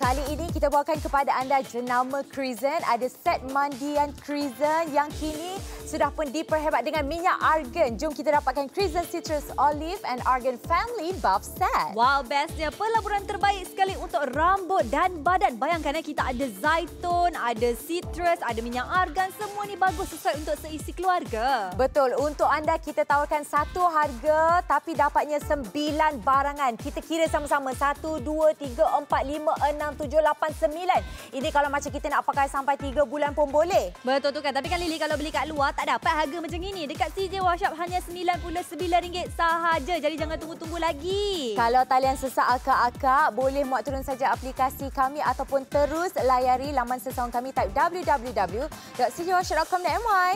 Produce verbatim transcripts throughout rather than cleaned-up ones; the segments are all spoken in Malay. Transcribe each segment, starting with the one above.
Kali ini kita bawakan kepada anda jenama Chriszen. Ada set mandian Chriszen yang kini sudah pun diperhebat dengan minyak Argan. Jom kita dapatkan Chriszen Citrus Olive and Argan Family Buff Set. Wow, bestnya pelaburan terbaik sekali untuk rambut dan badan. Bayangkan ya, kita ada zaitun, ada citrus, ada minyak argan. Semua ni bagus sesuai untuk seisi keluarga. Betul. Untuk anda kita tawarkan satu harga tapi dapatnya sembilan barangan. Kita kira sama-sama. Satu, dua, tiga, empat, lima, enam, tujuh, lapan, sembilan. Ini kalau macam kita nak pakai sampai tiga bulan pun boleh. Betul tu kan. Tapi kan Lily, kalau beli kat luar tak dapat harga macam ini. Dekat C J Workshop hanya sembilan puluh sembilan ringgit sahaja. Jadi jangan tunggu-tunggu lagi. Kalau talian sesak akak-akak, boleh muat turun saja aplikasi kami ataupun terus layari laman sesawan kami, type w w w dot c j workshop dot com dot m y.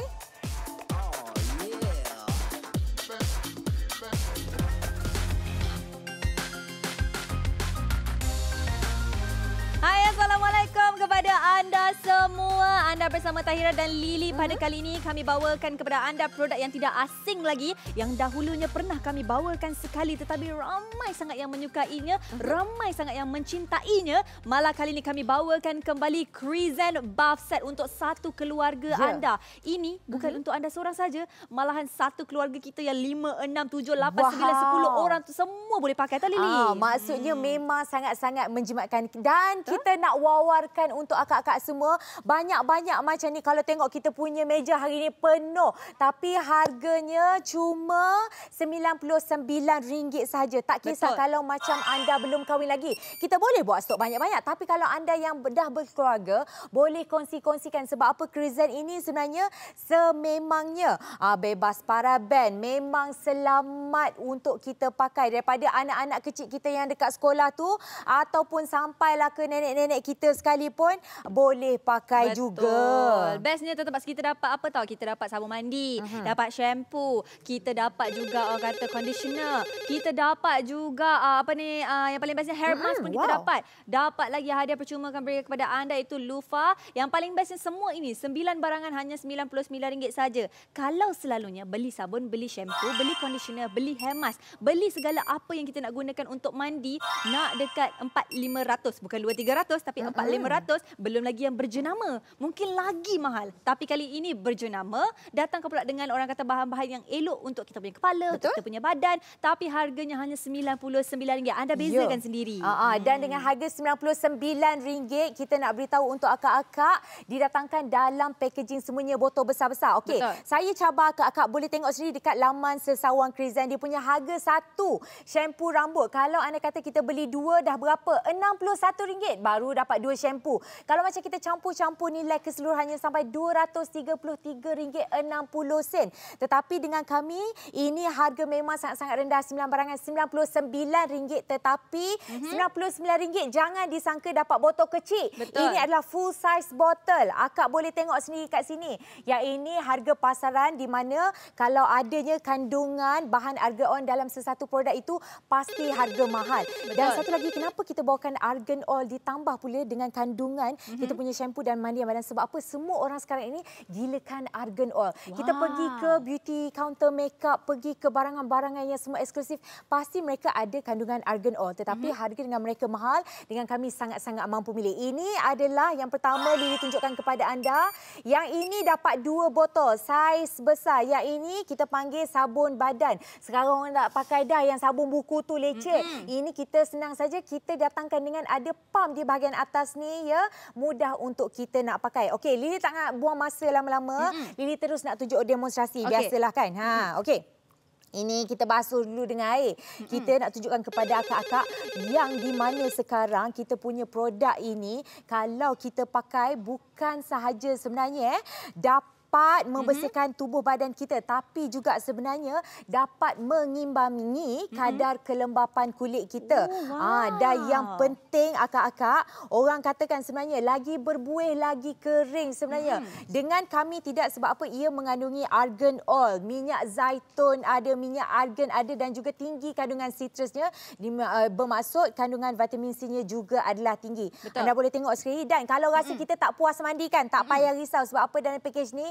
Hai, Assalamualaikum kepada anda semua. Anda bersama Tahira dan Lily. Pada uh-huh. kali ini kami bawakan kepada anda produk yang tidak asing lagi, yang dahulunya pernah kami bawakan sekali tetapi ramai sangat yang menyukainya, uh-huh. ramai sangat yang mencintainya. Malah kali ini kami bawakan kembali Chriszen Buff Set untuk satu keluarga yeah. anda. Ini bukan uh-huh. untuk anda seorang saja, malahan satu keluarga kita yang lima, enam, tujuh, lapan, sembilan, sepuluh orang tu semua boleh pakai, tak Lily? Ah, maksudnya hmm. memang sangat-sangat menjimatkan. Dan kita nak wawarkan untuk akak-akak semua. Banyak-banyak macam ni. Kalau tengok kita punya meja hari ni penuh. Tapi harganya cuma sembilan puluh sembilan ringgit sahaja. Tak kisah. Betul. Kalau macam anda belum kahwin lagi, kita boleh buat stok banyak-banyak. Tapi kalau anda yang dah berkeluarga, boleh kongsi-kongsikan. Sebab apa, Chriszen ini sebenarnya sememangnya ah, bebas paraben. Memang selamat untuk kita pakai. Daripada anak-anak kecil kita yang dekat sekolah tu, ataupun sampailah ke nenek-nenek kita sekalipun boleh pakai. Betul. Juga. Bestnya tetap kita dapat apa tahu? Kita dapat sabun mandi, uh-huh. dapat shampoo, kita dapat juga orang kata conditioner, kita dapat juga uh, apa ni uh, yang paling bestnya hair mask pun wow. kita dapat. Dapat lagi hadiah percuma kami berikan kepada anda, itu loofah. Yang paling bestnya semua ini sembilan barangan hanya sembilan puluh sembilan ringgit saja. Kalau selalunya beli sabun, beli shampoo, beli conditioner, beli hair mask, beli segala apa yang kita nak gunakan untuk mandi, nak dekat empat lima ratus, bukan dua tiga ratus tapi empat lima ratus, belum lagi yang berjenama. Mungkin lagi mahal. Tapi kali ini berjenama, datang pula dengan orang kata bahan-bahan yang elok untuk kita punya kepala, untuk kita punya badan. Tapi harganya hanya sembilan puluh sembilan ringgit. Anda bezakan yeah. sendiri. Uh -huh. hmm. Dan dengan harga sembilan puluh sembilan ringgit, kita nak beritahu untuk akak-akak, didatangkan dalam packaging semuanya botol besar-besar. Okey, saya cabar akak-akak boleh tengok sendiri dekat laman sesawan Chriszen. Dia punya harga satu shampoo rambut. Kalau anda kata kita beli dua, dah berapa? enam puluh satu ringgit baru dapat dua shampoo. Kalau macam kita campur-campur, nilai keseluruhannya sampai dua ratus tiga puluh tiga ringgit enam puluh sen. Tetapi dengan kami, ini harga memang sangat-sangat rendah. sembilan barangan sembilan puluh sembilan ringgit. Tetapi mm-hmm. sembilan puluh sembilan ringgit jangan disangka dapat botol kecil. Betul. Ini adalah full size botol. Akak boleh tengok sendiri kat sini. Yang ini harga pasaran, di mana kalau adanya kandungan bahan argan dalam sesuatu produk itu pasti harga mahal. Betul. Dan satu lagi, kenapa kita bawakan argan oil ditambah pula dengan kandungan mm-hmm. kita punya shampoo dan mandian badan? Sebab apa? Semua orang sekarang ini gilakan argan oil. Wow. Kita pergi ke beauty counter makeup, pergi ke barangan-barangan yang semua eksklusif, pasti mereka ada kandungan argan oil. Tetapi mm-hmm. harga dengan mereka mahal, dengan kami sangat-sangat mampu milih. Ini adalah yang pertama Lily tunjukkan kepada anda. Yang ini dapat dua botol saiz besar. Yang ini kita panggil sabun badan. Sekarang orang nak pakai dah yang sabun buku tu leceh. Mm-hmm. Ini kita senang saja, kita datangkan dengan ada pump di bahagian atas ni, ya, mudah untuk kita nak pakai. Okey, Lily tak nak buang masa lama-lama. Mm-hmm. Lily terus nak tunjuk demonstrasi. Okay. Biasalah kan. Ha, mm-hmm. okey. Ini kita basuh dulu dengan air. Mm-hmm. Kita nak tunjukkan kepada akak-akak yang di mana sekarang kita punya produk ini, kalau kita pakai, bukan sahaja sebenarnya eh, dapat dapat membersihkan tubuh badan kita, tapi juga sebenarnya dapat mengimbangi kadar kelembapan kulit kita. Oh, wow. Ah, dan yang penting akak-akak, orang katakan sebenarnya lagi berbuih, lagi kering sebenarnya. Hmm. Dengan kami tidak, sebab apa? Ia mengandungi argan oil, minyak zaitun ada, minyak argan ada, dan juga tinggi kandungan citrusnya. Bermaksud kandungan vitamin C-nya juga adalah tinggi. Betul. Anda boleh tengok sekali. Dan kalau rasa hmm. kita tak puas mandi kan, tak payah risau. Sebab apa? Dalam package ni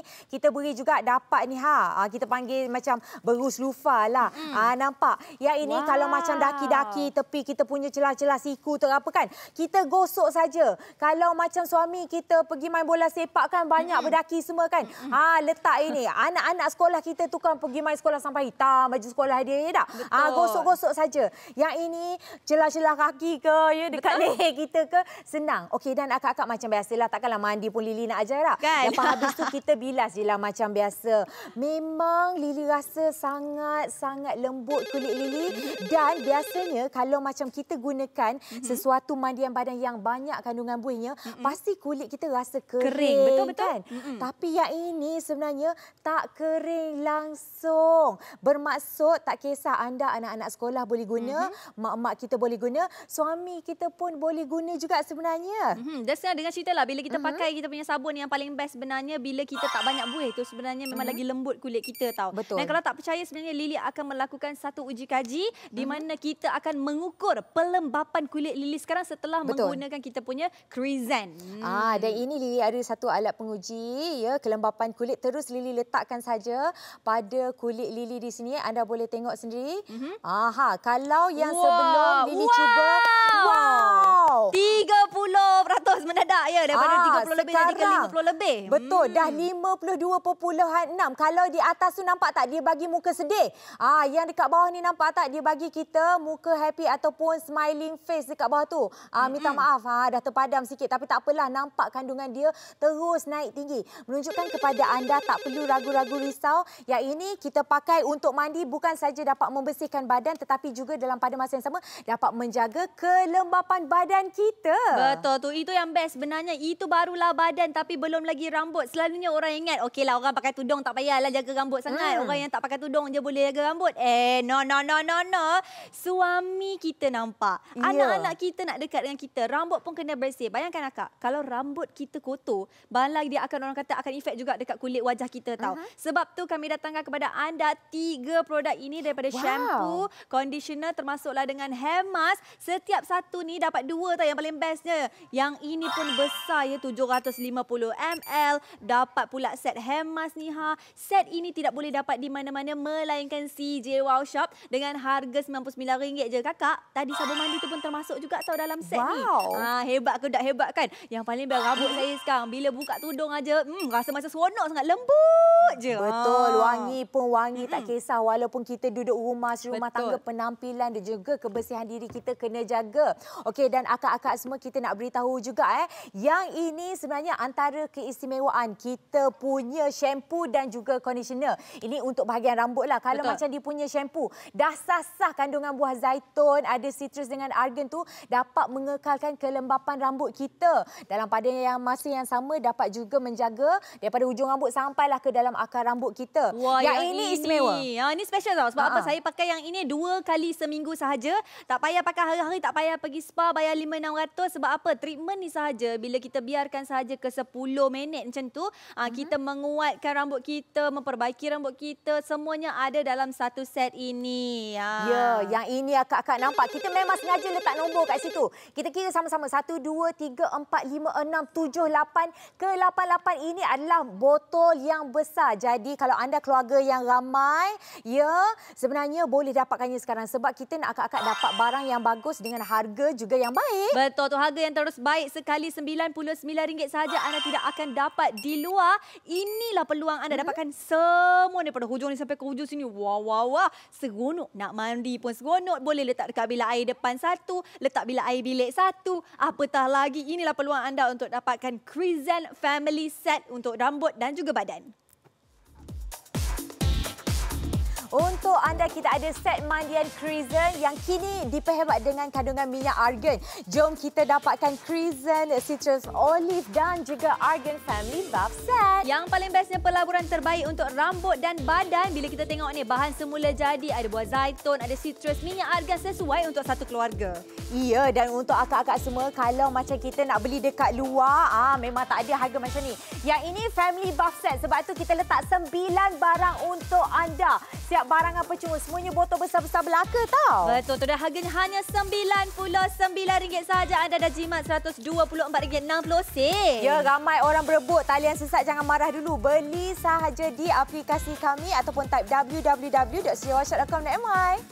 kita beri juga dapat ni ha. Kita panggil macam berus lufa lah. Hmm. Ah, nampak? Yang ini wow. kalau macam daki-daki tepi kita punya celah-celah siku tu apa kan. Kita gosok saja. Kalau macam suami kita pergi main bola sepak kan banyak hmm. berdaki semua kan. Hmm. Ah, letak ini. Anak-anak sekolah kita tu kan pergi main sekolah sampai hitam baju sekolah dia ya tak? Ah, gosok-gosok saja. Yang ini celah-celah kaki ke ya dekat leher kita ke senang. Okey, dan akak-akak macam biasalah takkanlah mandi pun Lily nak ajar tak? Kan? Lepas habis tu kita bilas je lah macam biasa. Memang Lily rasa sangat-sangat lembut kulit Lily dan biasanya kalau macam kita gunakan mm-hmm. sesuatu mandian badan yang banyak kandungan buihnya mm-hmm. pasti kulit kita rasa kering, kering. Betul betul. Kan? Mm-hmm. Tapi yang ini sebenarnya tak kering langsung. Bermaksud tak kisah anda anak-anak sekolah boleh guna, mm-hmm. mak-mak kita boleh guna, suami kita pun boleh guna juga sebenarnya. Hmm, dah senang dengan cerita lah bila kita mm-hmm. pakai kita punya sabun yang paling best sebenarnya bila kita tak banyak buih tu sebenarnya memang mm-hmm. lagi lembut kulit kita tau. Betul. Dan kalau tak percaya sebenarnya Lily akan melakukan satu uji kaji mm-hmm. di mana kita akan mengukur pelembapan kulit Lily sekarang setelah Betul. menggunakan kita punya Chriszen. Hmm. Ah, dan ini Lily ada satu alat penguji ya kelembapan kulit, terus Lily letakkan saja pada kulit Lily di sini. Anda boleh tengok sendiri. Mm-hmm. Aha, kalau yang wow. sebelum Lily wow. cuba wow. tiga puluh peratus mendadak ya daripada ah, tiga puluh lebih jadi ke lima puluh lebih. Betul, hmm. dah lima puluh dua perpuluhan enam. Kalau di atas tu nampak tak dia bagi muka sedih. Ah, yang dekat bawah ni nampak tak dia bagi kita muka happy ataupun smiling face dekat bawah tu. Ah, minta mm-hmm. maaf ah dah terpadam sikit tapi tak apalah, nampak kandungan dia terus naik tinggi. Menunjukkan kepada anda tak perlu ragu-ragu risau. Yang ini kita pakai untuk mandi bukan saja dapat membersihkan badan tetapi juga dalam pada masa yang sama dapat menjaga kelembapan badan kita. Betul tu, itu yang best sebenarnya. Itu barulah badan tapi belum lagi rambut. Selalunya orang ingat okeylah orang pakai tudung tak payahlah jaga rambut sangat. Hmm. Orang yang tak pakai tudung je boleh jaga rambut. Eh no no no no no. Suami kita nampak. Yeah. Anak-anak kita nak dekat dengan kita. Rambut pun kena bersih. Bayangkan akak, kalau rambut kita kotor, balang dia akan orang kata akan efek juga dekat kulit wajah kita tau. Uh-huh. Sebab tu kami datangkan kepada anda tiga produk ini daripada wow. shampoo, conditioner termasuklah dengan hair mask. Setiap satu ni dapat dua tau yang paling bestnya. Yang ini pun besar ya, tujuh ratus lima puluh mililiter. Dapat pula set hair mask ni ha. Set ini tidak boleh dapat di mana-mana melainkan C J Wow Shop dengan harga sembilan puluh sembilan ringgit je. Kakak, tadi sabun mandi tu pun termasuk juga tau dalam set wow. ni. Ha, hebat ke tak hebat kan? Yang paling best rambut saya sekarang bila buka tudung aja, hmm, rasa macam seronok sangat, lembut je. Betul, ha. wangi pun wangi hmm. tak kisah walaupun kita duduk rumah, rumah tangga, penampilan dan juga kebersihan diri kita kena jaga. Okey, dan akak-akak semua kita nak beritahu juga eh, yang ini sebenarnya antara keistimewaan kita punya shampoo dan juga conditioner. Ini untuk bahagian rambut lah. Kalau Betul. macam dia punya shampoo dah sah-sah kandungan buah zaitun, ada citrus dengan argan tu dapat mengekalkan kelembapan rambut kita. Dalam pada yang masa yang sama dapat juga menjaga daripada hujung rambut sampailah ke dalam akar rambut kita. Wah, yang, yang ini, ini istimewa. Ha, ini special tau. Sebab Ha-ha. apa? Saya pakai yang ini dua kali seminggu sahaja. Tak payah pakai hari-hari, tak payah pergi spa bayar lima enam ratus. Sebab apa? Treatment ni sahaja bila kita biarkan sahaja ke sepuluh minit macam tu, ha, uh-huh. kita menguatkan rambut kita, memperbaiki rambut kita, semuanya ada dalam satu set ini. Ha. Ya, yang ini akak-akak nampak. Kita memang sengaja letak nombor kat situ. Kita kira sama-sama. Satu, dua, tiga, empat, lima, enam, tujuh, lapan. Ke lapan lapan ini adalah botol yang besar. Jadi kalau anda keluarga yang ramai, ya sebenarnya boleh dapatkannya sekarang. Sebab kita nak akak-akak dapat barang yang bagus dengan harga juga yang baik. Betul tu, harga yang terus baik sekali sembilan puluh sembilan ringgit sahaja. Anda tidak akan dapat di luar. Inilah peluang anda hmm. dapatkan semua daripada hujung ni sampai ke hujung sini. Wah, wah, wah. Seronok. Nak mandi pun seronok. Boleh letak dekat bilik air depan satu. Letak bilik air bilik satu. Apatah lagi. Inilah peluang anda untuk dapatkan Chriszen Family Set untuk rambut dan juga badan. Untuk anda, kita ada set mandian Chriszen yang kini diperhebat dengan kandungan minyak argan. Jom kita dapatkan Chriszen Citrus Olive dan juga Argan Family Buff Set. Yang paling bestnya pelaburan terbaik untuk rambut dan badan. Bila kita tengok ni, bahan semula jadi. Ada buah zaitun, ada citrus, minyak argan sesuai untuk satu keluarga. Iya, dan untuk akak-akak semua, kalau macam kita nak beli dekat luar, ah memang tak ada harga macam ni. Yang ini Family Buff Set. Sebab tu kita letak sembilan barang untuk anda. siap barangan percuma. Semuanya botol besar-besar belaka tau. Betul tu dah, harganya hanya sembilan puluh sembilan ringgit sahaja. Anda dah jimat seratus dua puluh empat ringgit enam puluh sen. Ya, ramai orang berebut. Talian sesat, jangan marah dulu. Beli sahaja di aplikasi kami ataupun type w w w dot c j workshop dot com dot m y.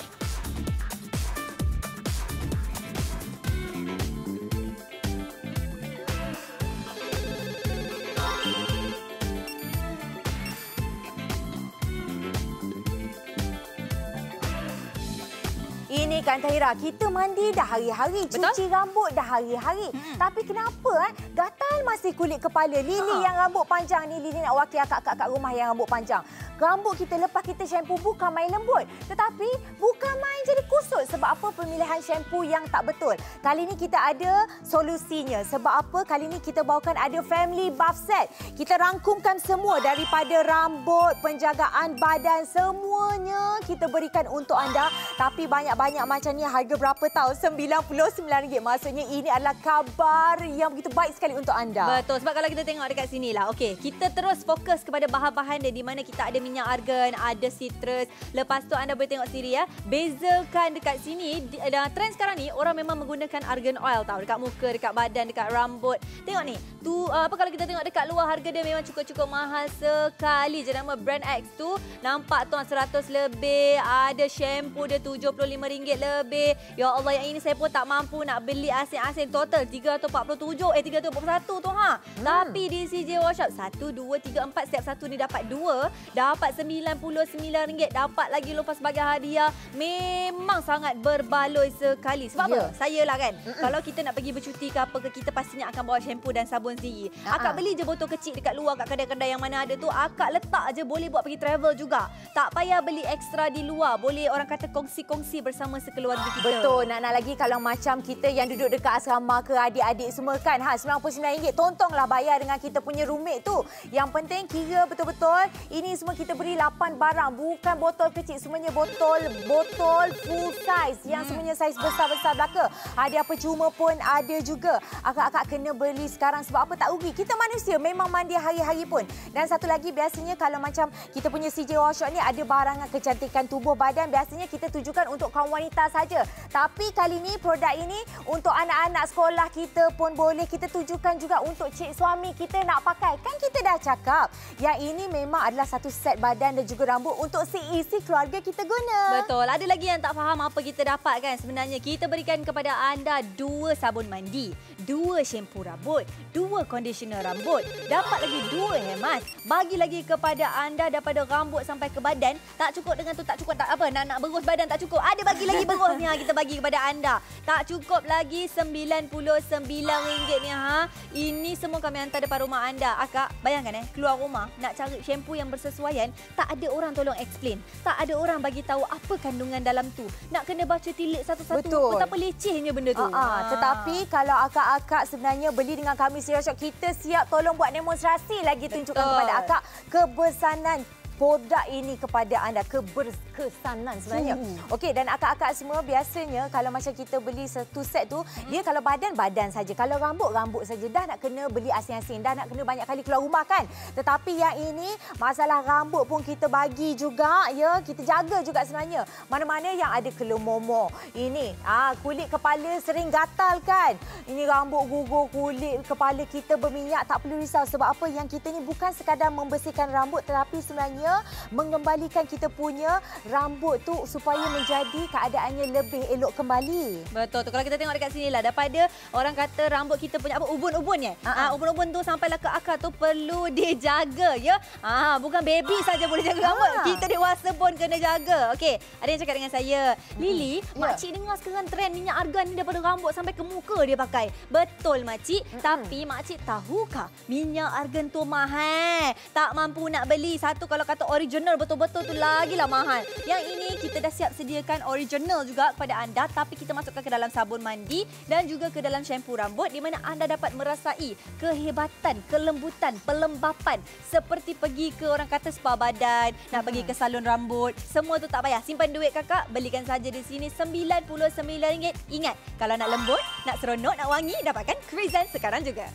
Ini kan Tahira, kita mandi dah hari-hari, cuci rambut dah hari-hari. Hmm. Tapi kenapa eh, gatal masih kulit kepala? Lily ha. yang rambut panjang ni, Lily nak wakil akak-akak kat rumah yang rambut panjang. Rambut kita lepas kita shampoo bukan main lembut. Tetapi bukan main jadi kusut. Sebab apa? Pemilihan shampoo yang tak betul. Kali ni kita ada solusinya. Sebab apa? Kali ni kita bawakan ada family buff set. Kita rangkumkan semua daripada rambut, penjagaan badan, semuanya kita berikan untuk anda. Tapi banyak-banyak macam ni, harga berapa tahu? sembilan puluh sembilan ringgit. Maksudnya ini adalah kabar yang begitu baik sekali untuk anda. Betul. Sebab kalau kita tengok dekat sini lah. Okey, kita terus fokus kepada bahan-bahan dia, di mana kita ada minyak argan, ada citrus. Lepas tu anda boleh tengok sendiri ya. Bezakan dekat sini, dan trend sekarang ni orang memang menggunakan argan oil tau. Dekat muka, dekat badan, dekat rambut. Tengok ni. Tu apa kalau kita tengok dekat luar, harga dia memang cukup-cukup mahal sekali. Jenama brand X tu nampak tuan seratus lebih. Ada shampoo dia tujuh puluh lima ringgit lebih. Ya Allah, yang ini saya pun tak mampu nak beli asing-asing. Total tiga ratus empat puluh tujuh eh tiga ratus empat puluh satu tu ha. Hmm. Tapi di C J Workshop satu dua tiga empat, setiap satu ni dapat dua, dapat sembilan puluh sembilan ringgit, dapat lagi lupa sebagai hadiah. Memang sangat berbaloi sekali. Sebab yeah. apa? Saya lah kan. Mm-mm. Kalau kita nak pergi bercuti ke apa ke, kita pastinya akan bawa shampoo dan sabun sendiri. Uh-huh. Akak beli je botol kecil dekat luar kat kedai-kedai yang mana ada tu. Akak letak je, boleh buat pergi travel juga. Tak payah beli ekstra di luar. Boleh orang kata kongsi-kongsi bersama sekeluarga kita. Betul. Nak-nak lagi kalau macam kita yang duduk dekat asrama ke, adik-adik semua kan, ha, sembilan puluh sembilan ringgit. Tontonglah bayar dengan kita punya roommate tu. Yang penting kira betul-betul ini semua kita beri lapan barang. Bukan botol kecil, semuanya botol botol full size. Yang hmm. semuanya saiz besar-besar belaka. Hadiah percuma pun ada juga. Akak-akak kena beli sekarang. Sebab apa? Tak rugi. Kita manusia memang mandi hari-hari pun. Dan satu lagi, biasanya kalau macam kita punya C J Workshop ni ada barangan kecantikan tubuh badan, biasanya kita tujukan untuk kaum wanita saja. Tapi kali ni produk ini untuk anak-anak sekolah kita pun boleh kita tujukan juga untuk cik suami kita nak pakai. Kan kita dah cakap yang ini memang adalah satu set badan dan juga rambut untuk seisi keluarga kita guna. Betul. Ada lagi yang tak faham apa kita dapat kan? Sebenarnya kita berikan kepada anda dua sabun mandi, dua shampoo rambut, dua conditioner rambut, dapat lagi dua hair mask. Bagi lagi kepada anda daripada rambut sampai ke badan. Tak cukup dengan tu, tak cukup tak apa, nak nak berus badan tak cukup. Ada bagi lagi berus ni ha, kita bagi kepada anda. Tak cukup lagi sembilan puluh sembilan ringgit ni ha. Ini semua kami hantar depan rumah anda. Akak, bayangkan eh, keluar rumah nak cari shampoo yang bersesuaian, tak ada orang tolong explain. Tak ada orang bagi tahu apa kandungan dalam tu. Nak kena baca tilik satu-satu. Betul. Betapa lecehnya benda tu. Uh -huh. Tetapi kalau akak-akak sebenarnya beli dengan kami C J Workshop, kita siap tolong buat demonstrasi lagi. Betul. Tunjukkan kepada akak kebesanan produk ini kepada anda, keberkesanan sebenarnya. Hmm. Okey, dan akak-akak semua biasanya kalau macam kita beli satu set tu, hmm. dia kalau badan, badan saja. Kalau rambut, rambut saja. Dah nak kena beli asing-asing, dah nak kena banyak kali keluar rumah kan. Tetapi yang ini, masalah rambut pun kita bagi juga, ya. Kita jaga juga sebenarnya. Mana-mana yang ada kelomomo. Ini, ah, kulit kepala sering gatal kan. Ini rambut gugur, kulit kepala kita berminyak, tak perlu risau. Sebab apa? Yang kita ni bukan sekadar membersihkan rambut, tetapi sebenarnya mengembalikan kita punya rambut tu supaya menjadi keadaannya lebih elok kembali. Betul tu. Kalau kita tengok dekat sini lah, daripada orang kata rambut kita punya apa, ubun-ubun ya. Uh-huh. uh, ubun-ubun tu sampailah ke akar tu perlu dijaga ya. Ah, uh, bukan baby saja boleh jaga rambut. Uh. Kita dewasa pun kena jaga. Okey, ada yang cakap dengan saya, Lily, uh-huh. makcik yeah. dengar sekarang trend minyak argan ni daripada rambut sampai ke muka dia pakai. Betul makcik, uh-huh. tapi makcik tahukah minyak argan tu mahal. Tak mampu nak beli. Satu kalau kata original betul-betul tu lagilah mahal. Yang ini kita dah siap sediakan original juga kepada anda, tapi kita masukkan ke dalam sabun mandi dan juga ke dalam shampoo rambut, di mana anda dapat merasai kehebatan, kelembutan, pelembapan seperti pergi ke orang kata spa badan, nak hmm. pergi ke salon rambut. Semua tu tak payah. Simpan duit kakak, belikan saja di sini sembilan puluh sembilan ringgit. Ingat, kalau nak lembut, nak seronok, nak wangi, dapatkan Chriszen sekarang juga.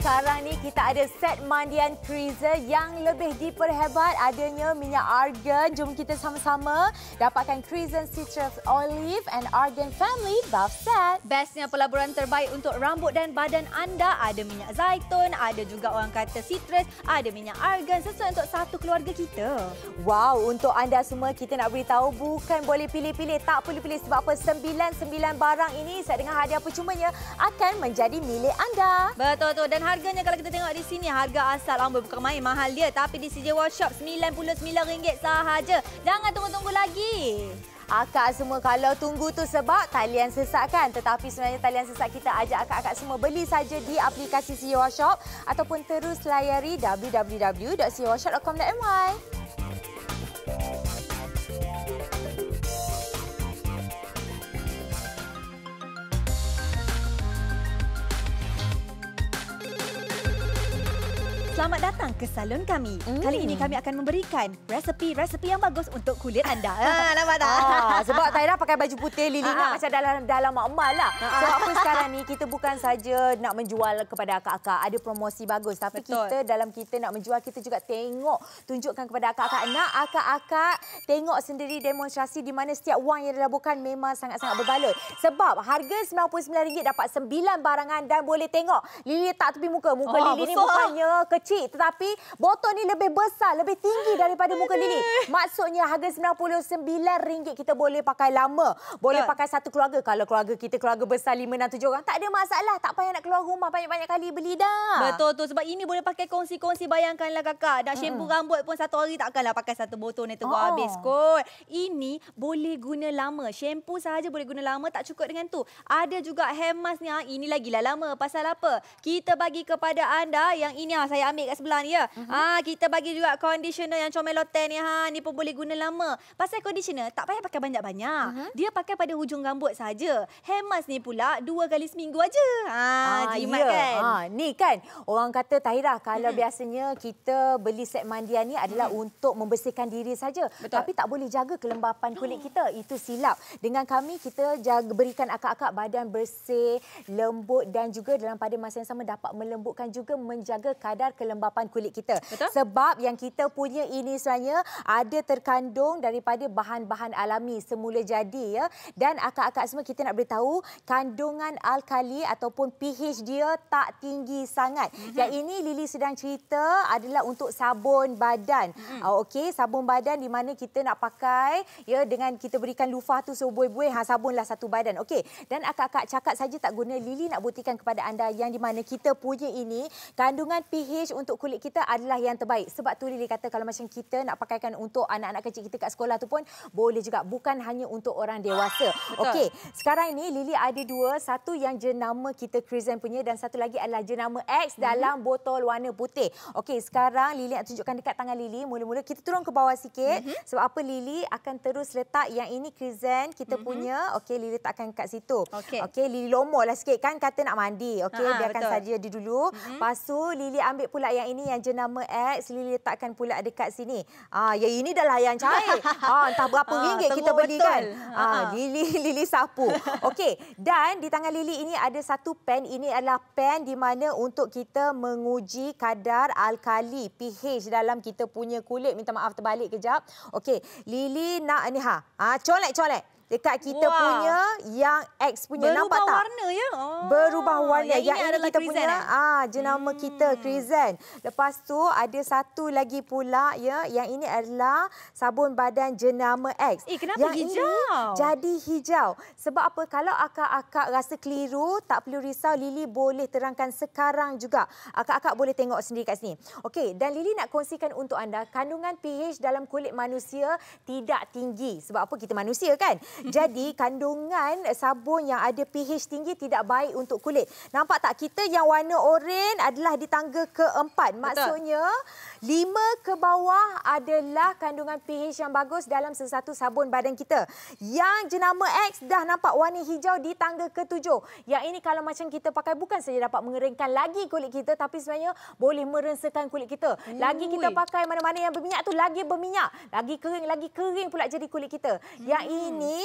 sekarang ni kita ada set mandian Chriszen yang lebih diperhebat, adanya minyak Argan. Jom kita sama-sama dapatkan Chriszen Citrus Olive and Argan Family Bath Set. Bestnya pelaburan terbaik untuk rambut dan badan anda. Ada minyak zaitun, ada juga orang kata citrus, ada minyak Argan sesuai untuk satu keluarga kita. Wow, untuk anda semua kita nak beritahu bukan boleh pilih-pilih, tak perlu pilih sebab apa sembilan sembilan barang ini saya dengan hadiah percumanya akan menjadi milik anda. Betul tu, dan harganya kalau kita tengok di sini harga asal amboi bukan main mahal dia, tapi di C J Workshop sembilan puluh sembilan ringgit sahaja. Jangan tunggu-tunggu lagi. Akak semua kalau tunggu tu sebab talian sesak kan, tetapi sebenarnya talian sesak kita ajak akak-akak semua beli saja di aplikasi C J Workshop ataupun terus layari w w w dot c j workshop dot com dot m y. Selamat datang ke salon kami. Mm. Kali ini kami akan memberikan resepi-resepi yang bagus untuk kulit anda. Ah, nampak tak? Ah, sebab Taira pakai baju putih, Lili ah, nak macam dalam dalam mak-mak lah. Ah, sebab apa sekarang ni kita bukan saja nak menjual kepada akak-akak, ada promosi bagus. Tapi Betul. kita dalam kita nak menjual, kita juga tengok, tunjukkan kepada akak-akak. Nak akak-akak tengok sendiri demonstrasi di mana setiap wang yang dilaburkan memang sangat-sangat berbaloi. Sebab harga sembilan puluh sembilan ringgit dapat sembilan barangan dan boleh tengok. Lili letak tepi muka. Muka oh, Lili ni besar. bukannya kecil. Tetapi botol ni lebih besar, lebih tinggi daripada muka Lili. Maksudnya harga sembilan puluh sembilan ringgit kita boleh pakai lama. Boleh Betul. pakai satu keluarga. Kalau keluarga kita keluarga besar lima, enam, tujuh orang, tak ada masalah. Tak payah nak keluar rumah banyak-banyak kali beli dah. Betul tu, sebab ini boleh pakai kongsi-kongsi. Bayangkanlah kakak, nak shampoo mm. rambut pun satu hari takkanlah pakai satu botol ni terus oh. habis kot. Ini boleh guna lama. Shampoo sahaja boleh guna lama, tak cukup dengan tu. Ada juga hair mask ni, ha. Ini lagilah lama. Pasal apa? Kita bagi kepada anda yang ini, ha, saya ambil kat sebelah ni ya. Uh-huh. Ah, kita bagi juga conditioner yang Comeloten ni, ha, ni pun boleh guna lama. Pasal conditioner tak payah pakai banyak-banyak. Uh-huh. Dia pakai pada hujung rambut saja. Hair mask ni pula dua kali seminggu aja. Ha, ah, jimat ya. kan. Ha, ni kan orang kata Tahira, kalau uh-huh. biasanya kita beli set mandian ni adalah uh-huh. untuk membersihkan diri saja. Tapi tak boleh jaga kelembapan kulit kita. Itu silap. Dengan kami kita jaga, berikan akak-akak badan bersih, lembut dan juga dalam pada masa yang sama dapat melembutkan juga menjaga kadar kelembapan kulit kita. Betul? Sebab yang kita punya ini sebenarnya ada terkandung daripada bahan-bahan alami semula jadi ya. Dan akak-akak semua kita nak beritahu kandungan alkali ataupun pH dia tak tinggi sangat. Mm-hmm. Yang ini Lili sedang cerita adalah untuk sabun badan. Mm-hmm. Uh, Okey, sabun badan di mana kita nak pakai ya dengan kita berikan lufah tu sebuih-buih, ha, sabunlah satu badan. Okey. Dan akak-akak cakap saja tak guna. Lili nak buktikan kepada anda yang di mana kita punya ini kandungan pH untuk kulit kita adalah yang terbaik. Sebab tu Lili kata kalau macam kita nak pakaikan untuk anak-anak kecil kita kat sekolah tu pun boleh juga. Bukan hanya untuk orang dewasa. Okey, sekarang ini Lili ada dua. Satu yang jenama kita Chriszen punya dan satu lagi adalah jenama X mm-hmm. dalam botol warna putih. Okey, sekarang Lili nak tunjukkan dekat tangan Lili. Mula-mula kita turun ke bawah sikit. Mm-hmm. Sebab apa Lili akan terus letak yang ini Chriszen kita mm-hmm. punya. Okey, Lili letakkan kat situ. Okey, okay, Lili lomor lah sikit kan kata nak mandi. Okey, biarkan betul. saja di dulu. Mm-hmm. Lepas tu Lili ambil pula yang ini yang jenama X, Lili letakkan pula dekat sini. Ah, yang ini dah lah yang cair. Ah, entah berapa ah, ringgit kita beli betul. kan. Ah, Lili Lili sapu. Okey, dan di tangan Lili ini ada satu pen. Ini adalah pen di mana untuk kita menguji kadar alkali pH dalam kita punya kulit. Minta maaf terbalik kejap. Okey, Lili nak ni ha. Ah, colek-colek. Dekat kita wow. punya yang X punya. Berubah nampak tak? Berubah warna ya? Oh. Berubah warna. Yang, yang ini, ini kita Chriszen, punya eh? ah jenama hmm. kita Chriszen. Lepas tu ada satu lagi pula ya, yang ini adalah sabun badan jenama X. Eh, kenapa yang hijau? Ini jadi hijau. Sebab apa? Kalau akak-akak rasa keliru, tak perlu risau, Lili boleh terangkan sekarang juga. Akak-akak boleh tengok sendiri kat sini. Okey, dan Lili nak kongsikan untuk anda kandungan pH dalam kulit manusia tidak tinggi. Sebab apa? Kita manusia kan? Jadi kandungan sabun yang ada pH tinggi tidak baik untuk kulit. Nampak tak? Kita yang warna oranye adalah di tangga keempat. Maksudnya lima ke bawah adalah kandungan pH yang bagus dalam sesuatu sabun badan kita. Yang jenama X dah nampak warna hijau di tangga ketujuh. Yang ini kalau macam kita pakai bukan saja dapat mengeringkan lagi kulit kita, tapi sebenarnya boleh merensakan kulit kita. Lagi kita pakai mana-mana yang berminyak tu lagi berminyak. Lagi kering, lagi kering pula jadi kulit kita. Hmm. Yang ini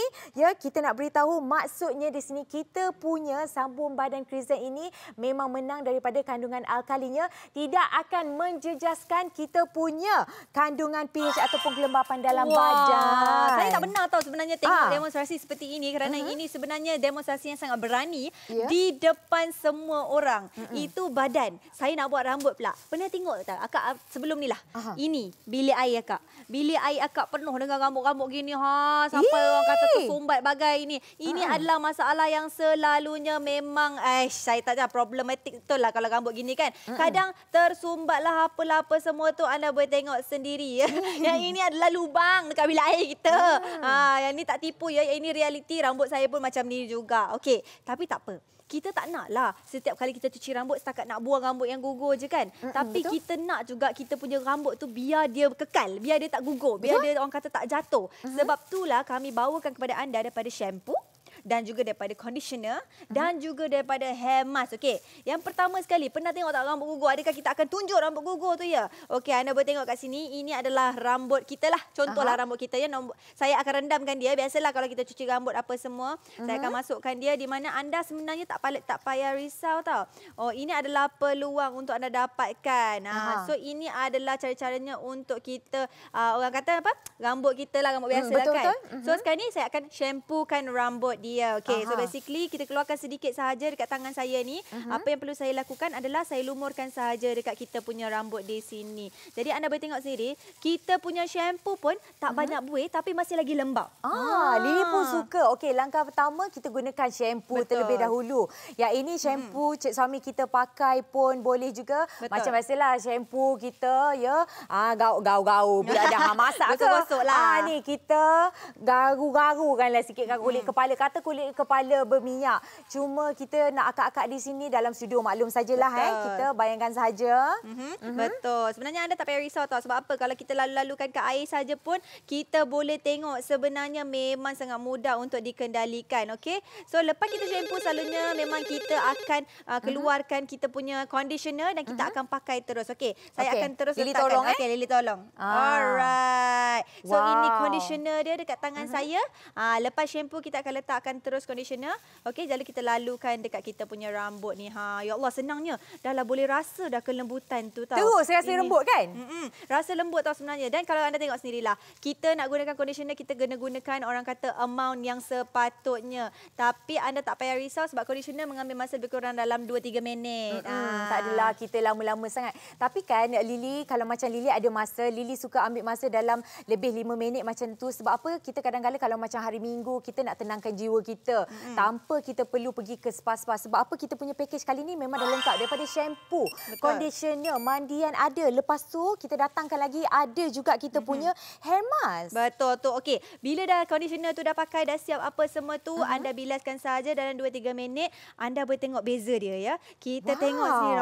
ya kita nak beritahu maksudnya di sini kita punya sabun badan Chriszen ini memang menang daripada kandungan alkalinya, tidak akan menjejaskan kita punya kandungan pH ataupun kelembapan dalam Wah, badan. Saya tak benar tahu sebenarnya tengok ha. demonstrasi seperti ini kerana uh-huh. ini sebenarnya demonstrasi yang sangat berani yeah. di depan semua orang. Uh-uh. Itu badan. Saya nak buat rambut pula. Pernah tengok tak akak sebelum ni lah. Uh-huh. Ini bilik air akak. Bilik air akak penuh dengan rambut-rambut gini ha sampai Yee. orang kata tersumbat bagai ini. Ini uh-huh. adalah masalah yang selalunya memang eh saya tak tahu problematik betul lah kalau rambut gini kan. Uh-uh. Kadang tersumbatlah apa-apa semua tu anda boleh tengok sendiri. Yang ini adalah lubang dekat bilik air kita. Uh-huh. Ha yang ni tak tipu ya. Yang ini realiti, rambut saya pun macam ni juga. Okey, tapi tak apa. Kita tak naklah setiap kali kita cuci rambut setakat nak buang rambut yang gugur je kan. Mm-mm, Tapi betul? Kita nak juga kita punya rambut tu biar dia kekal, biar dia tak gugur, biar betul? Dia orang kata tak jatuh. Uh-huh. Sebab itulah kami bawakan kepada anda daripada shampoo dan juga daripada conditioner uh-huh. dan juga daripada hair mask. Okey. Yang pertama sekali, pernah tengok tak rambut gugur? Adakah kita akan tunjuk rambut gugur tu ya? Okey, anda boleh tengok kat sini. Ini adalah rambut kita lah. Contohlah uh-huh. rambut kita ya. Saya akan rendamkan dia. Biasalah kalau kita cuci rambut apa semua, uh-huh. saya akan masukkan dia di mana anda sebenarnya tak payah tak payah risau tau. Oh, ini adalah peluang untuk anda dapatkan. Uh-huh. So ini adalah cara-caranya untuk kita uh, orang kata apa? Rambut kita lah, rambut biasa hmm, lah kan. Betul. Uh-huh. So sekarang ni saya akan shampookan rambut dia. Ya, okey. So basically kita keluarkan sedikit sahaja dekat tangan saya ni. Uh-huh. Apa yang perlu saya lakukan adalah saya lumurkan sahaja dekat kita punya rambut di sini. Jadi anda boleh tengok sendiri, kita punya shampoo pun tak uh-huh. banyak buih tapi masih lagi lembap. Ah, ha. Lily pun suka. Okey, langkah pertama kita gunakan shampoo Betul. terlebih dahulu. Yang ini shampoo hmm. cik suami kita pakai pun boleh juga. Betul. Macam biasalah shampoo kita ya, ah gau-gau pula dah masak ke. Gosok-gosoklah. Ah ni kita garu-garukanlah sikit kan kulit hmm. kepala. Kata kulit kepala berminyak. Cuma kita nak akak-akak di sini dalam studio maklum sajalah eh. Kita bayangkan saja. Mm-hmm. Mm-hmm. Betul. Sebenarnya anda tak payah risau tau. Sebab apa? Kalau kita lalu-lalukan ke air saja pun kita boleh tengok sebenarnya memang sangat mudah untuk dikendalikan. Okey. So lepas kita shampoo selalunya memang kita akan uh, keluarkan mm-hmm. kita punya conditioner dan kita mm-hmm. akan pakai terus. Okey. Saya okay. akan terus Lily letakkan. Tolong, eh? Okey, Lily tolong. Ah. Alright. So wow. ini conditioner dia dekat tangan mm-hmm. saya. Uh, lepas shampoo kita akan letakkan terus conditioner. Okey, jadi kita lalukan dekat kita punya rambut ni. Ha, ya Allah senangnya. Dah lah boleh rasa dah kelembutan tu tau. Terus rasa ini. Lembut kan? Mm-mm. Rasa lembut tau sebenarnya. Dan kalau anda tengok sendirilah, kita nak gunakan conditioner, kita kena gunakan orang kata amount yang sepatutnya. Tapi anda tak payah risau sebab conditioner mengambil masa lebih kurang dalam dua tiga minit. Ah. Tak adalah kita lama-lama sangat. Tapi kan Lily, kalau macam Lily ada masa, Lily suka ambil masa dalam lebih lima minit macam tu. Sebab apa? Kita kadang-kadang kalau macam hari Minggu, kita nak tenangkan jiwa kita. Mm-hmm. Tanpa kita perlu pergi ke spa-spa. Sebab apa? Kita punya package kali ni memang dah lengkap. Daripada shampoo, Betul. conditioner, mandian ada. Lepas tu kita datangkan lagi ada juga kita mm-hmm. punya hair mask. Betul tu. Okey, bila dah conditioner tu dah pakai, dah siap apa semua tu, uh-huh. anda bilaskan saja dalam dua tiga minit. Anda boleh tengok beza dia ya. Kita wow. tengok sini.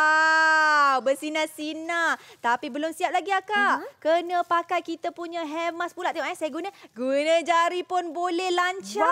Wow, bersinar-sinar. Tapi belum siap lagi akak. Uh-huh. Kena pakai kita punya hair mask pula. Tengok eh, saya guna guna jari pun boleh lancar.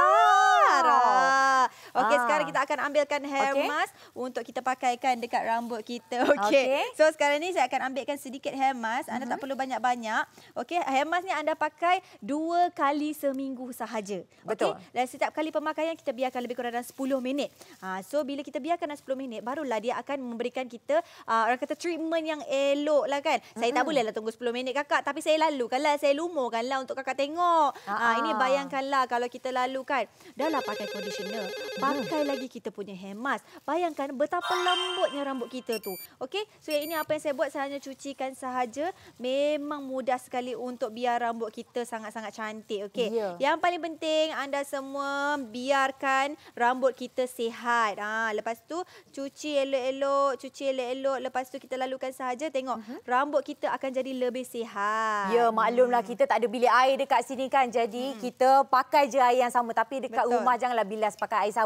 Wow. Okey, ah. sekarang kita akan ambilkan hair okay. mask untuk kita pakaikan dekat rambut kita. Okey. Okay. So sekarang ni saya akan ambilkan sedikit hair mask. Anda uh-huh. tak perlu banyak-banyak. Okey, hair mask ni anda pakai dua kali seminggu sahaja. Okey. Dan setiap kali pemakaian kita biarkan lebih kurang dalam sepuluh minit. Ha, so bila kita biarkan dalam sepuluh minit, barulah dia akan memberikan kita uh, orang kata treatment yang elok lah kan. Uh-huh. Saya tak bolehlah tunggu sepuluh minit kakak, tapi saya lalukanlah, saya lumurkanlah untuk kakak tengok. Uh-huh. Ha, ini bayangkanlah kalau kita lalukan. Dah lah pakai conditioner, pakai lagi kita punya hair mask. Bayangkan betapa lembutnya rambut kita tu. Okey, so yang ini apa yang saya buat, saya hanya cucikan sahaja. Memang mudah sekali untuk biar rambut kita sangat-sangat cantik. Okey, yeah. Yang paling penting anda semua biarkan rambut kita sihat. Ha, lepas tu cuci elok-elok, cuci elok-elok. Lepas tu kita lalukan sahaja. Tengok, uh-huh. rambut kita akan jadi lebih sihat. Ya, maklumlah hmm. kita tak ada bilik air dekat sini kan. Jadi hmm. kita pakai je air yang sama. Tapi dekat Betul. rumah janganlah bilas pakai air sabun.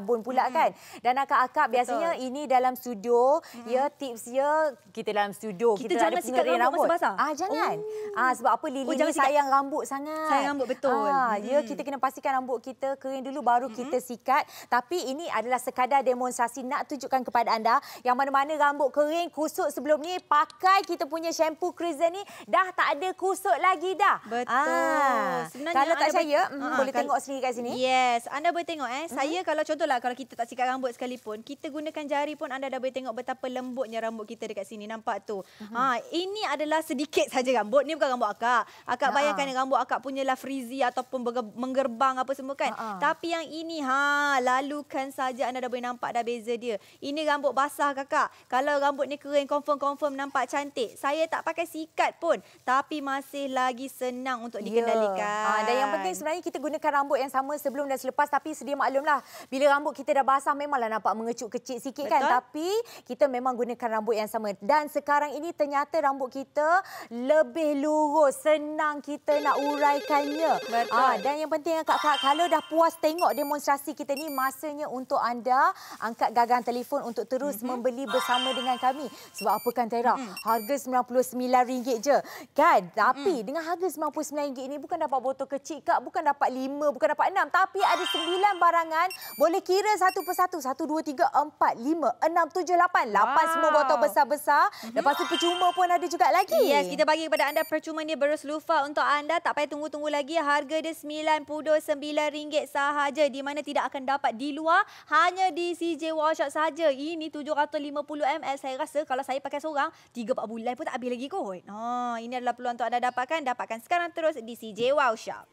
sabun pula hmm. kan. Dan akak-akak biasanya ini dalam studio, hmm. ya tips ya kita dalam studio kita, kita jangan sikat rambut, rambut. Masa basah. Ah jangan. Oh. Ah sebab apa Lily oh, ni sayang rambut sangat. Sayang rambut betul. Ah hmm. ya kita kena pastikan rambut kita kering dulu baru hmm. kita sikat. Tapi ini adalah sekadar demonstrasi nak tunjukkan kepada anda yang mana-mana rambut kering kusut sebelum ni pakai kita punya shampoo Chriszen ni dah tak ada kusut lagi dah. Betul. Ah. Sebenarnya kalau tak percaya uh, hmm, boleh tengok sendiri kat sini. Yes, anda boleh tengok eh. Hmm. Saya kalau contohlah kalau kita tak sikat rambut sekalipun, kita gunakan jari pun anda dah boleh tengok betapa lembutnya rambut kita dekat sini. Nampak tu. Hmm. Ha, ini adalah sedikit saja rambut. Ni bukan rambut akak. Akak ha. bayangkan rambut akak punyalah frizzy ataupun menggerbang apa semua kan. Ha. Tapi yang ini ha lalukan saja anda dah boleh nampak dah beza dia. Ini rambut basah kakak. Kalau rambut ni kering confirm-confirm nampak cantik. Saya tak pakai sikat pun tapi masih lagi senang untuk dikendalikan. Yeah. Ha, dan yang penting sebenarnya kita gunakan rambut yang sama sebelum dan selepas tapi sedia maklumlah bila rambut kita dah basah memanglah nampak mengecut kecil sikit. Betul. Kan tapi kita memang gunakan rambut yang sama dan sekarang ini ternyata rambut kita lebih lurus, senang kita nak uraikannya. Betul. Ha, dan yang penting kakak kalau dah puas tengok demonstrasi kita ni masanya untuk anda angkat gagang telefon untuk terus mm-hmm. membeli bersama dengan kami. Sebab apa kan Tera? Mm-hmm. Harga sembilan puluh sembilan ringgit je. Kan? Tapi mm. dengan harga sembilan puluh sembilan ringgit ni bukan dapat botol kecil kak, bukan dapat lima, bukan dapat enam, tapi ada sembilan barangan. Boleh kira satu persatu. Satu, dua, tiga, empat, lima, enam, tujuh, lapan. Lapan wow. semua botol besar-besar. Mm-hmm. Lepas tu percuma pun ada juga lagi. Yes, kita bagi kepada anda percuma ni berselufa untuk anda. Tak payah tunggu-tunggu lagi. Harga dia sembilan puluh sembilan ringgit sahaja. Di mana tidak akan dapat di luar. Hanya di C J Workshop sahaja. Ini tujuh ratus lima puluh mililiter. Saya rasa kalau saya pakai seorang, tiga empat bulan pun tak habis lagi kot. Oh, ini adalah peluang untuk anda dapatkan. Dapatkan sekarang terus di C J Workshop.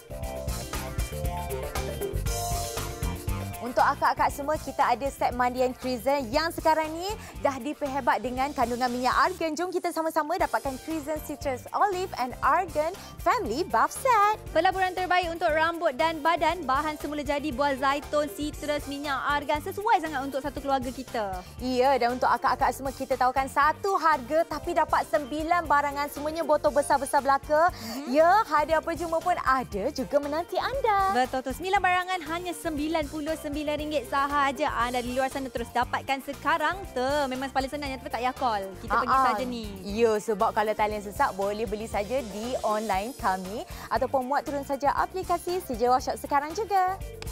Untuk akak-akak semua, kita ada set mandian Chriszen yang sekarang ni dah diperhebat dengan kandungan minyak argan. Jom kita sama-sama dapatkan Chriszen Citrus Olive and Argan Family Buff Set. Pelaburan terbaik untuk rambut dan badan. Bahan semula jadi buah zaitun, citrus, minyak argan. Sesuai sangat untuk satu keluarga kita. Ya, dan untuk akak-akak semua, kita tahukan satu harga tapi dapat sembilan barangan. Semuanya botol besar-besar belaka. Mm-hmm. Ya, hadiah percuma pun ada juga menanti anda. Betul tu. Sembilan barangan hanya sembilan puluh sembilan ringgit sahaja. Anda di luar sana terus dapatkan sekarang. Tu memang paling senang tapi tak payah call. Kita Aa, pergi saja ni. Ya, sebab kalau talian sesak boleh beli saja di online kami ataupun muat turun saja aplikasi C J Workshop sekarang juga.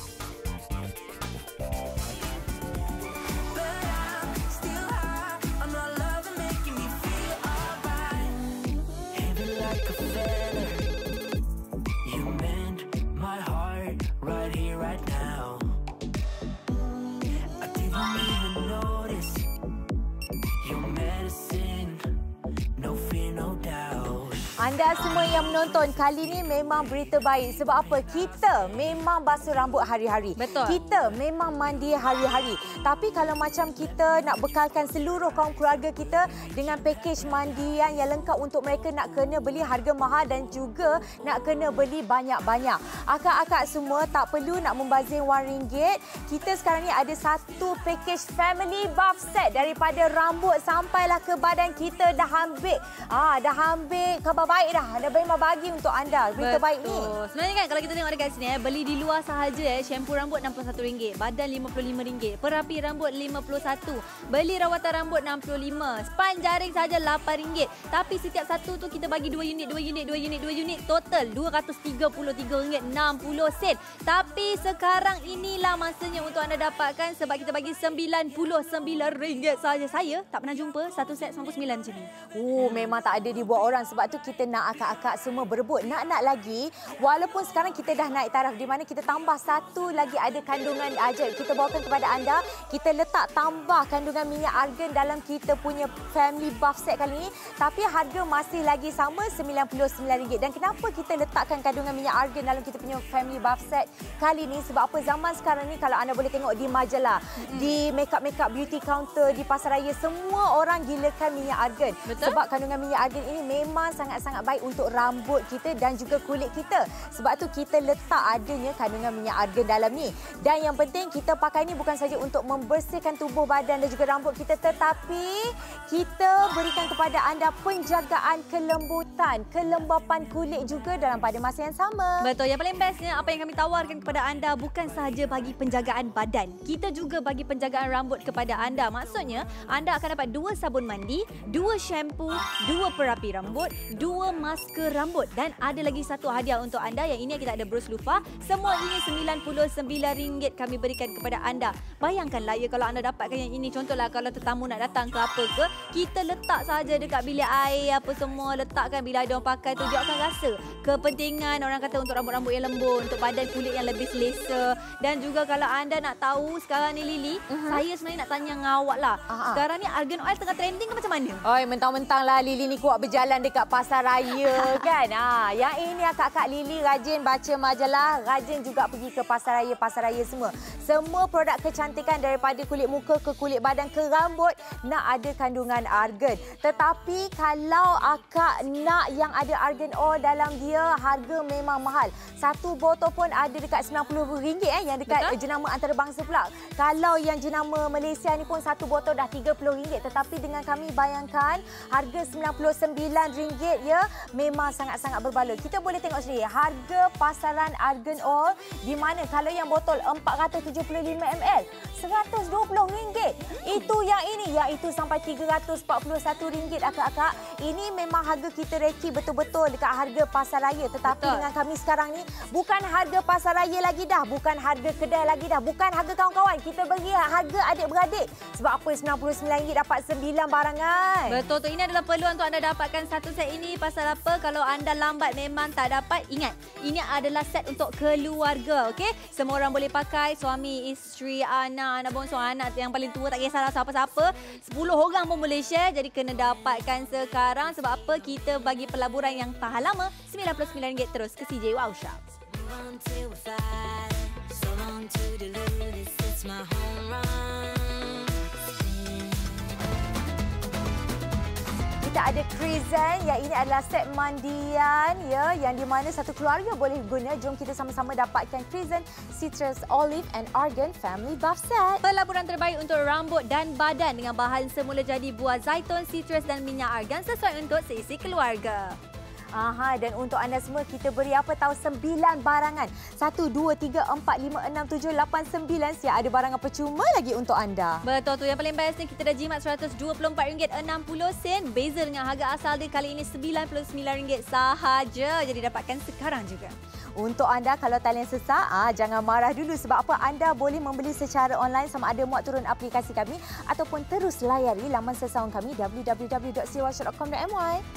Anda semua yang menonton, kali ini memang berita baik. Sebab apa? Kita memang basuh rambut hari-hari. Betul. Kita memang mandi hari-hari. Tapi kalau macam kita nak bekalkan seluruh kaum keluarga kita dengan pakej mandian yang lengkap untuk mereka, nak kena beli harga mahal dan juga nak kena beli banyak-banyak. Akak-akak semua tak perlu nak membazir wang ringgit. Kita sekarang ni ada satu pakej family buff set daripada rambut sampailah ke badan. Kita dah ambil, ah, dah ambil khabar baik dah. Ada memang bagi untuk anda berita baik ni. Sebenarnya kan kalau kita tengok dekat sini eh, beli di luar sahaja eh, shampoo rambut enam puluh satu ringgit, badan lima puluh lima ringgit, perapi rambut lima puluh satu, beli rawatan rambut enam puluh lima, span jaring saja lapan ringgit. Tapi setiap satu tu kita bagi dua unit, dua unit, dua unit, dua unit, total dua ratus tiga puluh tiga ringgit enam puluh sen. Tapi sekarang inilah masanya untuk anda dapatkan sebab kita bagi sembilan puluh sembilan ringgit saja. Saya tak pernah jumpa satu set sembilan puluh sembilan macam ni. Oh, memang tak ada dibuat orang. Sebab tu kita nak akak-akak semua berebut nak-nak lagi. Walaupun sekarang kita dah naik taraf di mana kita tambah satu lagi ada kandungan aja. Kita bawakan kepada anda. Kita letak tambah kandungan minyak argan dalam kita punya family buff set kali ini. Tapi harga masih lagi sama sembilan puluh sembilan ringgit. Dan kenapa kita letakkan kandungan minyak argan dalam kita punya family buff set kali ini? Sebab apa? Zaman sekarang ni kalau anda boleh tengok di majalah, mm-hmm. di makeup-makeup beauty counter, di pasaraya, semua orang gilakan minyak argan. Betul? Sebab kandungan minyak argan ini memang sangat-sangat baik untuk rambut kita dan juga kulit kita. Sebab tu kita letak adanya kandungan minyak argan dalam ni. Dan yang penting kita pakai ni bukan saja untuk membersihkan tubuh badan dan juga rambut kita, tetapi kita berikan kepada anda penjagaan kelembutan, kelembapan kulit juga dalam pada masa yang sama. Betul. Yang paling bestnya apa yang kami tawarkan kepada anda bukan sahaja bagi penjagaan badan. Kita juga bagi penjagaan rambut kepada anda. Maksudnya anda akan dapat dua sabun mandi, dua shampoo, dua perapi rambut, dua masker rambut dan ada lagi satu hadiah untuk anda. Yang ini kita ada bros lufa. Semua ini sembilan puluh sembilan ringgit kami berikan kepada anda. Bayangkanlah ya kalau anda dapatkan yang ini. Contohlah kalau tetamu nak datang ke apa ke, kita letak saja dekat bilik air apa semua, letakkan bila ada orang pakai tu dia akan rasa kepentingan orang kata untuk rambut-rambut yang lembut, untuk badan kulit yang lebih selesa. Dan juga kalau anda nak tahu sekarang ni Lily, uh-huh. saya sebenarnya nak tanya dengan awak lah. Uh-huh. Sekarang ni Argan Oil tengah trending ke macam mana? Oi, mentang-mentang lah Lily ni kuat berjalan dekat pasar raya kan. Ha, yang ini akak-akak Lily rajin baca majalah, rajin juga pergi ke pasar raya, pasar raya semua. Semua produk kecantikan daripada kulit muka ke kulit badan ke rambut nak ada kandungan argan. Tetapi kalau akak nak yang ada argan oil dalam dia, harga memang mahal. Satu botol pun ada dekat sembilan puluh ringgit eh, yang dekat Betul? jenama antarabangsa pula. Kalau yang jenama Malaysia ni pun satu botol dah tiga puluh ringgit. Tetapi dengan kami bayangkan harga sembilan puluh sembilan ringgit ya, memang sangat-sangat berbaloi. Kita boleh tengok sendiri harga pasaran argan oil di mana kalau yang botol empat ratus tujuh puluh lima mililiter seratus dua puluh ringgit. Itu yang ini, iaitu sampai tiga ratus empat puluh satu ringgit akak-akak. Ini memang harga kita reki betul-betul dekat harga pasar raya. Tetapi Betul. dengan kami sekarang ni bukan harga pasar raya lagi dah, bukan harga kedai lagi dah, bukan harga kawan-kawan. Kita bagi harga adik-beradik. Sebab apa sembilan puluh sembilan ringgit dapat sembilan barangan. Betul tu, ini adalah peluang untuk anda dapatkan satu set ini. Pasal apa? Kalau anda lambat memang tak dapat. Ingat, ini adalah set untuk keluarga, okey? Semua orang boleh pakai, suami, isteri, anak, anak bongsu, anak yang paling tua, tak kisahlah siapa-siapa. sepuluh orang pun boleh share. Jadi kena dapatkan sekarang. Sebab apa? Kita bagi pelaburan yang tahan lama sembilan puluh sembilan ringgit terus ke C J Wow Shop. Kita ada Chriszen, yang ini adalah set mandian ya, yang di mana satu keluarga boleh guna. Jom kita sama-sama dapatkan Chriszen Citrus Olive and Argan Family Buff Set. Pelaburan terbaik untuk rambut dan badan dengan bahan semula jadi buah zaitun, citrus dan minyak argan sesuai untuk seisi keluarga. Aha, dan untuk anda semua kita beri apa tahu sembilan barangan. satu, dua, tiga, empat, lima, enam, tujuh, lapan, sembilan. Siap ada barangan percuma lagi untuk anda. Betul tu, yang paling best ni kita dah jimat seratus dua puluh empat ringgit enam puluh sen. Beza dengan harga asal dia kali ini sembilan puluh sembilan ringgit sahaja. Jadi dapatkan sekarang juga. Untuk anda kalau talian sesak, ah, jangan marah dulu. Sebab apa? Anda boleh membeli secara online sama ada muat turun aplikasi kami ataupun terus layari laman sesaung kami w w w dot c y shop dot com dot m y.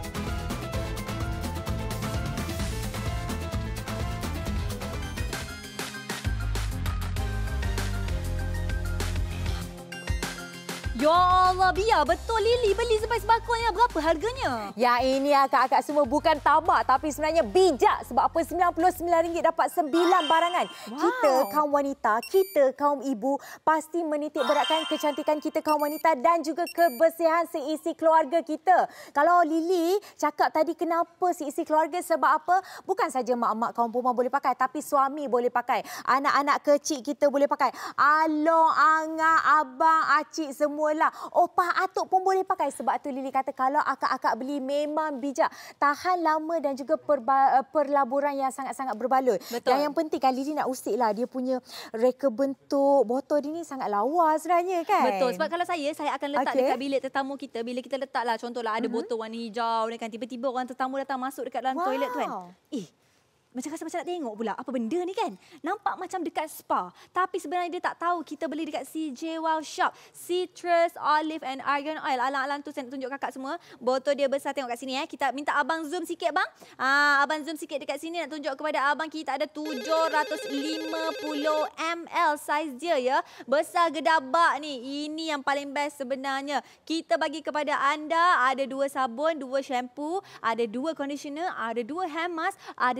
Ya Allah, biar betul Lily beli sampai sebakul. Berapa harganya? Ya, ini akak-akak semua bukan tabak tapi sebenarnya bijak. Sebab apa? sembilan puluh sembilan ringgit dapat sembilan barangan. Wow. Kita kaum wanita, kita kaum ibu pasti menitik beratkan kecantikan kita kaum wanita dan juga kebersihan seisi keluarga kita. Kalau Lily cakap tadi kenapa seisi keluarga, sebab apa? Bukan saja mak-mak kaum perempuan boleh pakai, tapi suami boleh pakai. Anak-anak kecil kita boleh pakai. Along, angah, abang, acik semua lah. Opah atuk pun boleh pakai. Sebab tu Lily kata kalau akak-akak beli memang bijak. Tahan lama dan juga perba, perlaburan yang sangat-sangat berbaloi. Betul. Dan yang penting kan Lily nak usik lah. Dia punya reka bentuk botol dia ni sangat lawa sebenarnya kan. Betul. Sebab kalau saya, saya akan letak okay. dekat bilik tetamu kita. Bila kita letak lah contohlah ada uh-huh. botol warna hijau ni kan. Tiba-tiba orang tetamu datang masuk dekat dalam wow. toilet tu kan. Eh. Macam rasa macam nak tengok pula apa benda ni kan. Nampak macam dekat spa. Tapi sebenarnya dia tak tahu kita beli dekat C J Wow Shop. Citrus, Olive and Argan Oil. Alang-alang tu saya nak tunjuk kakak semua. Botol dia besar, tengok kat sini eh. Kita minta abang zoom sikit bang. Ah, abang zoom sikit dekat sini nak tunjuk kepada abang kita ada tujuh ratus lima puluh mililiter saiz dia ya. Besar gedabak ni. Ini yang paling best sebenarnya. Kita bagi kepada anda ada dua sabun, dua shampoo, ada dua conditioner, ada dua hair mask, ada lagi loofah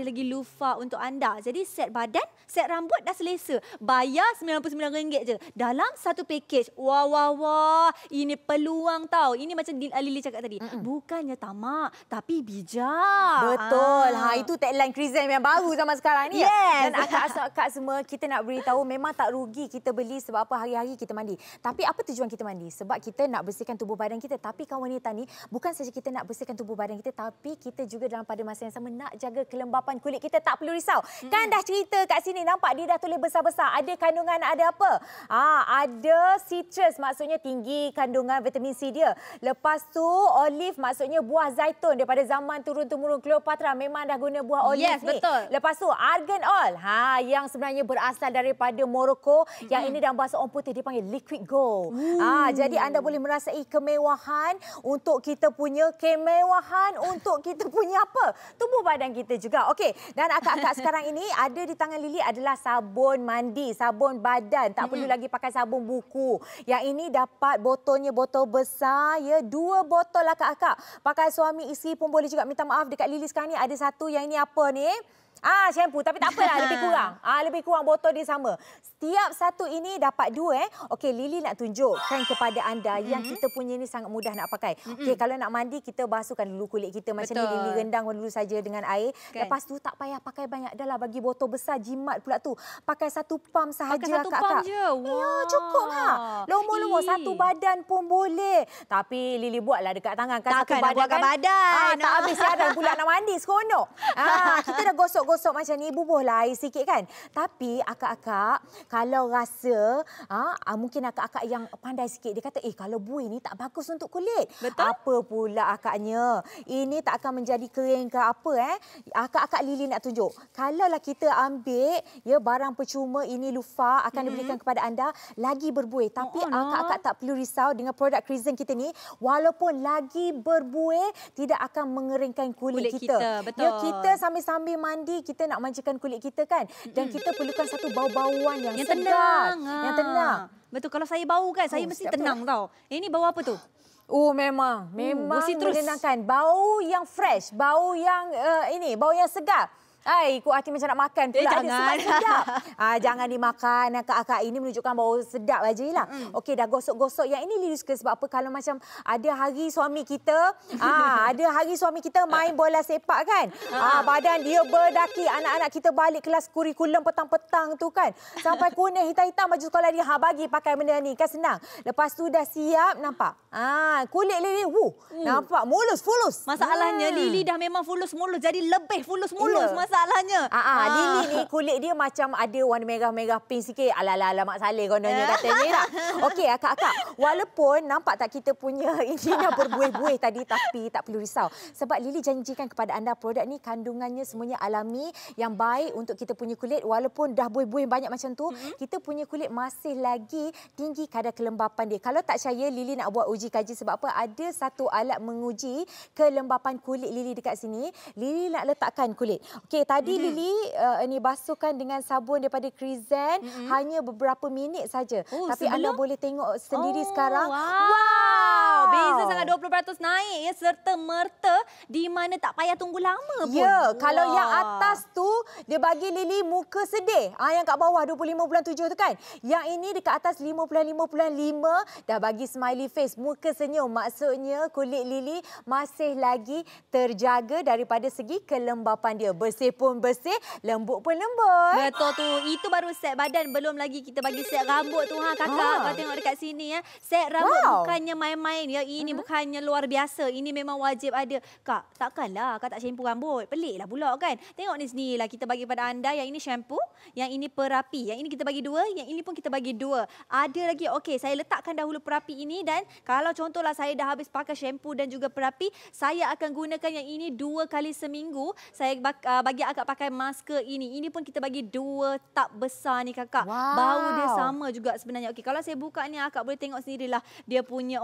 loofah untuk anda. Jadi set badan, set rambut dah selesa. Bayar sembilan puluh sembilan ringgit je dalam satu package. Wah, wah, wah. Ini peluang tau. Ini macam Lily cakap tadi. Mm-mm. Bukannya tamak, tapi bijak. Betul. Ah. Ha, itu tagline Chriszen yang baru zaman sekarang ni. Yes. Dan akak-akak semua, kita nak beritahu memang tak rugi kita beli sebab apa hari-hari kita mandi. Tapi apa tujuan kita mandi? Sebab kita nak bersihkan tubuh badan kita. Tapi kaum wanita ni, bukan saja kita nak bersihkan tubuh badan kita, tapi kita juga dalam pada masa yang sama nak jaga kelembapan kulit kita. Tak perlu risau. Hmm. Kan dah cerita kat sini, nampak dia dah tulis besar-besar. Ada kandungan, ada apa? Ah, ada citrus, maksudnya tinggi kandungan vitamin C dia. Lepas tu olive, maksudnya buah zaitun. Daripada zaman turun-temurun Cleopatra memang dah guna buah olive yes, ni. Betul. Lepas tu argan oil. Ha, yang sebenarnya berasal daripada Morocco. Hmm. Yang ini dalam bahasa orang putih dipanggil liquid gold. Hmm. Ah, jadi anda boleh merasai kemewahan untuk kita punya kemewahan untuk kita punya apa? Tubuh badan kita juga. Okey, dan akak-akak sekarang ini ada di tangan Lily adalah sabun mandi, sabun badan. Tak mm-hmm. perlu lagi pakai sabun buku. Yang ini dapat botolnya botol besar ya, dua botol akak-akak. Pakai suami isteri pun boleh juga. Minta maaf dekat Lily sekarang ni ada satu yang ini apa ni? Ah, shampoo. Tapi tak apalah, lebih kurang. Ah, lebih kurang botol dia sama. Setiap satu ini dapat dua eh. Okey, Lily nak tunjukkan kepada anda mm-hmm. yang kita punya ni sangat mudah nak pakai. Mm-hmm. Okey, kalau nak mandi kita basuhkan dulu kulit kita macam Betul. ni, Lily rendang dulu saja dengan air. Okay. Lepas tu tak payah pakai banyak. Dah lah bagi botol besar jimat pula tu. Pakai satu pam sahaja Pakai satu akak, pam akak. je. Wow. Ya, cukup ha. Lomo-lomo satu badan pun boleh. Tapi Lily buatlah dekat tangan kan Takkan satu badan buatkan kan. badan. Ah, tak habis siaran pula nak mandi seronok. Ah, kita dah gosok-gosok macam ni, bubuhlah air sikit kan. Tapi akak-akak kalau rasa ah, mungkin akak-akak yang pandai sikit, dia kata eh kalau buih ni tak bagus untuk kulit. Betul. Apa pula akaknya? Ini tak akan menjadi kering ke apa eh? Akak-akak Lily nak tunjuk. Kalaulah kita ambil ya barang percuma ini loofah akan mm-hmm. diberikan kepada anda lagi berbuih. Tapi oh, oh, akak-akak tak perlu risau dengan produk Chriszen kita ni, walaupun lagi berbuih tidak akan mengeringkan kulit, kulit kita. kita. Betul. Ya, kita sambil-sambil mandi kita nak manjakan kulit kita kan. Dan mm-hmm. kita perlukan satu bau-bauan yang, yang segar, tenang. yang tenang. Betul, kalau saya bau kan, oh, saya mesti tenang apa? Tau. Ini bau apa tu? Oh memang, memang uh, menenangkan. Bau yang fresh, bau yang uh, ini, bau yang segar. Ai, ikut hati macam nak makan pula. Eh, jangan. Sebab sedap. Ah, jangan dimakan. Akak-akak ini menunjukkan bau sedap aja lah. Mm. Okey, dah gosok-gosok. Yang ini Lily suka sebab apa? Kalau macam ada hari suami kita, ah, ada hari suami kita main bola sepak kan. Ah, badan dia berdaki. Anak-anak kita balik kelas kurikulum petang-petang tu kan. Sampai kuning hitam-hitam baju sekolah dia. Ha, bagi pakai benda ni. Kan senang. Lepas tu dah siap, nampak? Ah, kulit Lily, wuh, uh. nampak mulus, fulus. Masalahnya hmm. Lily dah memang fulus-mulus. Jadi lebih fulus-mulus. Yeah. Masalahnya. Ah, ah, Lily ni kulit dia macam ada warna merah-merah pink sikit. Alah-alah Mak Saleh kononnya katanya tak. Okey akak-akak, walaupun nampak tak kita punya ini dah berbuih-buih tadi, tapi tak perlu risau. Sebab Lily janjikan kepada anda produk ni kandungannya semuanya alami yang baik untuk kita punya kulit. Walaupun dah buih-buih banyak macam tu, mm-hmm. kita punya kulit masih lagi tinggi kadar kelembapan dia. Kalau tak percaya, Lily nak buat uji kaji sebab apa? Ada satu alat menguji kelembapan kulit Lily dekat sini. Lily nak letakkan kulit. Okey, tadi mm-hmm. Lily uh, ini basuhkan dengan sabun daripada Chriszen mm-hmm. hanya beberapa minit saja. Oh, tapi sebelum? Anda boleh tengok sendiri oh, sekarang. Wow. wow. Beza sangat dua puluh peratus naik ya, serta merta di mana tak payah tunggu lama pun. Ya, wow. kalau yang atas tu dia bagi Lily muka sedih. Ah, yang kat bawah dua puluh lima bulan tujuh tu kan. Yang ini dekat atas lima puluh lima bulan lima dah bagi smiley face, muka senyum. Maksudnya kulit Lily masih lagi terjaga daripada segi kelembapan dia. Bersih pun bersih, lembut pun lembut. Betul tu. Itu baru set badan. Belum lagi kita bagi set rambut tu ha kakak. Ah. Kau tengok dekat sini ya. Set rambut wow. bukannya main-main ya. Ini uh-huh. bukannya luar biasa. Ini memang wajib ada. Kak, takkanlah kak tak shampoo rambut. Peliklah pula kan. Tengok ni sendirilah kita bagi pada anda. Yang ini shampoo, yang ini perapi. Yang ini kita bagi dua, yang ini pun kita bagi dua. Ada lagi. Okey, saya letakkan dahulu perapi ini dan kalau contohlah saya dah habis pakai shampoo dan juga perapi, saya akan gunakan yang ini dua kali seminggu. Saya bagi akak pakai masker ini. Ini pun kita bagi dua tub besar ni kakak. Wow. Bau dia sama juga sebenarnya. Okey, kalau saya buka ni akak boleh tengok sendirilah dia punya.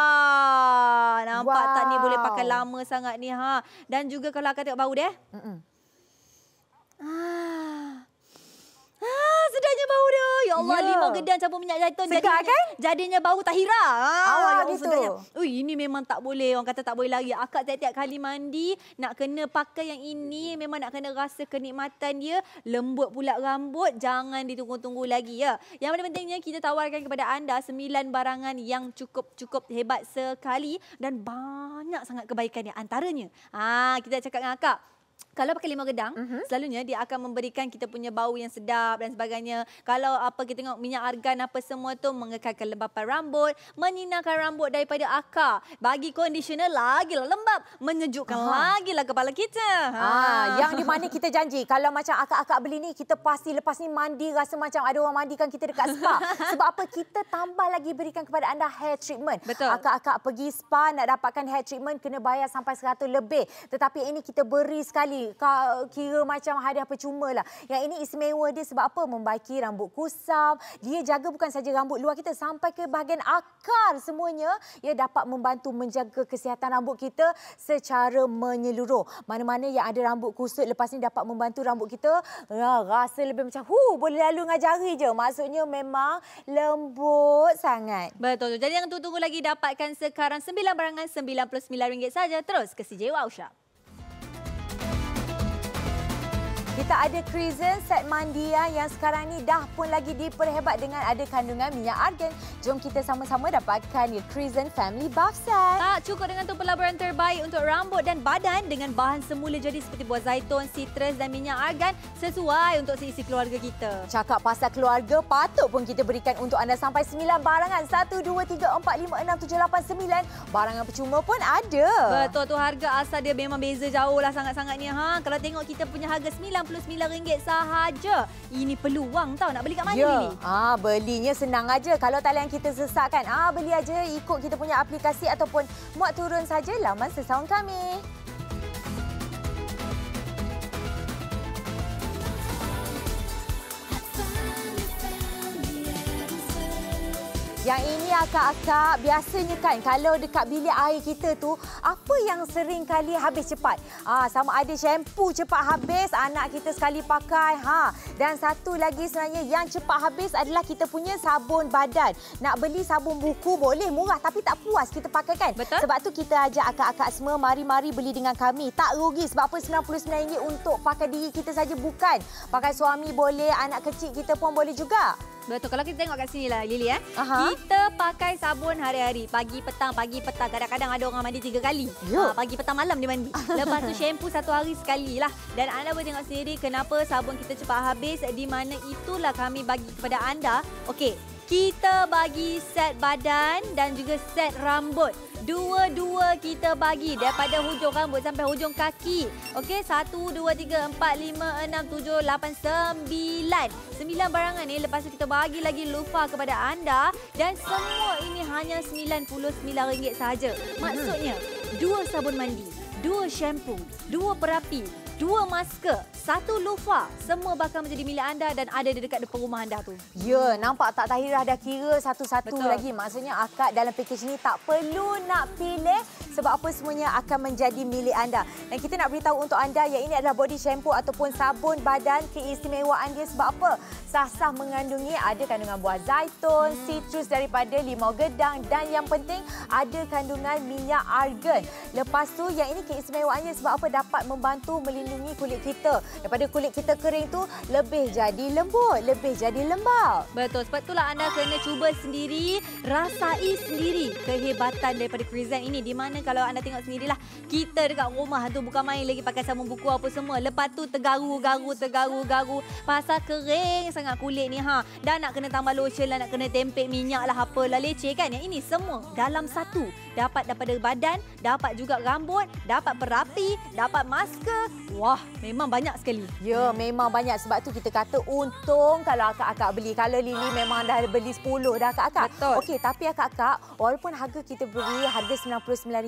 Wah, nampak wow. tak ni boleh pakai lama sangat ni ha. Dan juga kalau akak tengok bau dia. Mm-mm. Ah. Ah, sedapnya bau dia. Ya Allah, yeah. limau gedang campur minyak zaitun. Segar jadinya, kan? Jadinya bau tahira. Ha, awak gitu. Segarnya. Ui, ini memang tak boleh. Orang kata tak boleh lagi. Akak tiap-tiap kali mandi, nak kena pakai yang ini. Memang nak kena rasa kenikmatan dia. Lembut pula rambut. Jangan ditunggu-tunggu lagi ya. Yang paling pentingnya kita tawarkan kepada anda sembilan barangan yang cukup-cukup hebat sekali. Dan banyak sangat kebaikannya. Antaranya, ha, kita cakap dengan akak. Kalau pakai limau gedang, uh-huh. selalunya dia akan memberikan kita punya bau yang sedap dan sebagainya. Kalau apa kita tengok minyak argan apa semua tu mengekalkan kelembapan rambut, menyinarkan rambut daripada akar, bagi conditioner lagilah lembap, menyejukkan uh-huh. lagilah kepala kita. Ha. Ah, yang di mana kita janji kalau macam akak-akak beli ni kita pasti lepas ni mandi rasa macam ada orang mandikan kita dekat spa. Sebab apa? Kita tambah lagi berikan kepada anda hair treatment. Betul. Akak-akak pergi spa nak dapatkan hair treatment kena bayar sampai seratus lebih. Tetapi ini kita beri sekali. Kira macam hadiah percuma lah. Yang ini istimewa dia sebab apa? Membaiki rambut kusam. Dia jaga bukan saja rambut luar kita sampai ke bahagian akar semuanya. Ia dapat membantu menjaga kesihatan rambut kita secara menyeluruh. Mana-mana yang ada rambut kusut lepas ni dapat membantu rambut kita rasa lebih macam hu boleh lalu dengan jari je. Maksudnya memang lembut sangat. Betul. Jadi yang tunggu-tunggu lagi dapatkan sekarang sembilan barangan sembilan puluh sembilan ringgit saja. Terus ke C J Wow Shop. Kita ada Chriszen set mandi yang sekarang ni dah pun lagi diperhebat dengan ada kandungan minyak argan. Jom kita sama-sama dapatkan Chriszen Family Bath Set. Tak cukup dengan tu pelaburan terbaik untuk rambut dan badan dengan bahan semula jadi seperti buah zaitun, citrus dan minyak argan sesuai untuk seisi keluarga kita. Cakap pasal keluarga, patut pun kita berikan untuk anda sampai sembilan barangan. satu, dua, tiga, empat, lima, enam, tujuh, lapan, sembilan. Barangan percuma pun ada. Betul tu, harga asal dia memang beza jauh lah sangat-sangatnya. Ha? Kalau tengok kita punya harga sembilan puluh sembilan ringgit sahaja. Ini peluang tau nak beli kat mana ya. Lily? Ah, belinya senang aja. Kalau talian kita sesatkan, ah beli aja ikut kita punya aplikasi ataupun muat turun saja laman sesaun kami. Yang ini akak-akak, biasanya kan kalau dekat bilik air kita tu, apa yang sering kali habis cepat? Ah, sama ada shampoo cepat habis, anak kita sekali pakai. Ha. Dan satu lagi sebenarnya yang cepat habis adalah kita punya sabun badan. Nak beli sabun buku boleh, murah tapi tak puas kita pakai kan? Betul. Sebab tu kita ajak akak-akak semua, mari-mari beli dengan kami. Tak rugi sebab apa sembilan puluh sembilan ringgit untuk pakai diri kita saja bukan. Pakai suami boleh, anak kecil kita pun boleh juga. Betul. Kalau kita tengok kat sini lah, Lily. Eh. Aha. Kita pakai sabun hari-hari. Pagi, petang, pagi, petang. Kadang-kadang ada orang mandi tiga kali. Ha, pagi, petang, malam dia mandi. Lepas tu shampoo satu hari sekali lah. Dan anda boleh tengok sendiri kenapa sabun kita cepat habis. Di mana itulah kami bagi kepada anda. Okey, kita bagi set badan dan juga set rambut. Dua-dua kita bagi daripada hujung rambut sampai hujung kaki. Okey, satu, dua, tiga, empat, lima, enam, tujuh, lapan, sembilan. Sembilan barangan ni lepas tu kita bagi lagi lufa kepada anda. Dan semua ini hanya sembilan puluh sembilan ringgit sahaja. Maksudnya, dua sabun mandi, dua shampoo, dua perapi, dua masker, satu lufa. Semua bakal menjadi milik anda dan ada di dekat depan rumah anda tu. Ya, nampak tak Tahirah dah kira satu-satu Betul. lagi. Maksudnya akak dalam pakej ni tak perlu nak pilih sebab apa semuanya akan menjadi milik anda. Dan kita nak beritahu untuk anda yang ini adalah body shampoo ataupun sabun badan. Keistimewaan dia sebab apa? Sah-sah mengandungi ada kandungan buah zaitun, hmm. citrus daripada limau gedang dan yang penting ada kandungan minyak argan. Lepas tu yang ini keistimewaannya sebab apa? Dapat membantu melindungi kulit kita. Daripada kulit kita kering tu lebih jadi lembut, lebih jadi lembap. Betul, sebab itulah anda kena cuba sendiri, rasai sendiri kehebatan daripada Chriszen ini. Di mana kalau anda tengok sendirilah, kita dekat rumah tu bukan main lagi pakai sabun buku apa semua. Lepas tu tergaru-garu, tergaru-garu. Pasal kering sangat kulit ni. ha. Dan nak kena tambah lotion lah, nak kena tempek minyak lah, apalah leceh kan. Yang ini semua dalam satu. Dapat daripada badan, dapat juga rambut, dapat perapi, dapat masker. Wah, memang banyak sekali. Ya, memang banyak. Sebab tu kita kata untung kalau akak-akak beli. Kalau Lily memang dah beli sepuluh dah akak-akak. Betul. Okey, tapi akak-akak, walaupun harga kita beri harga sembilan puluh sembilan ringgit,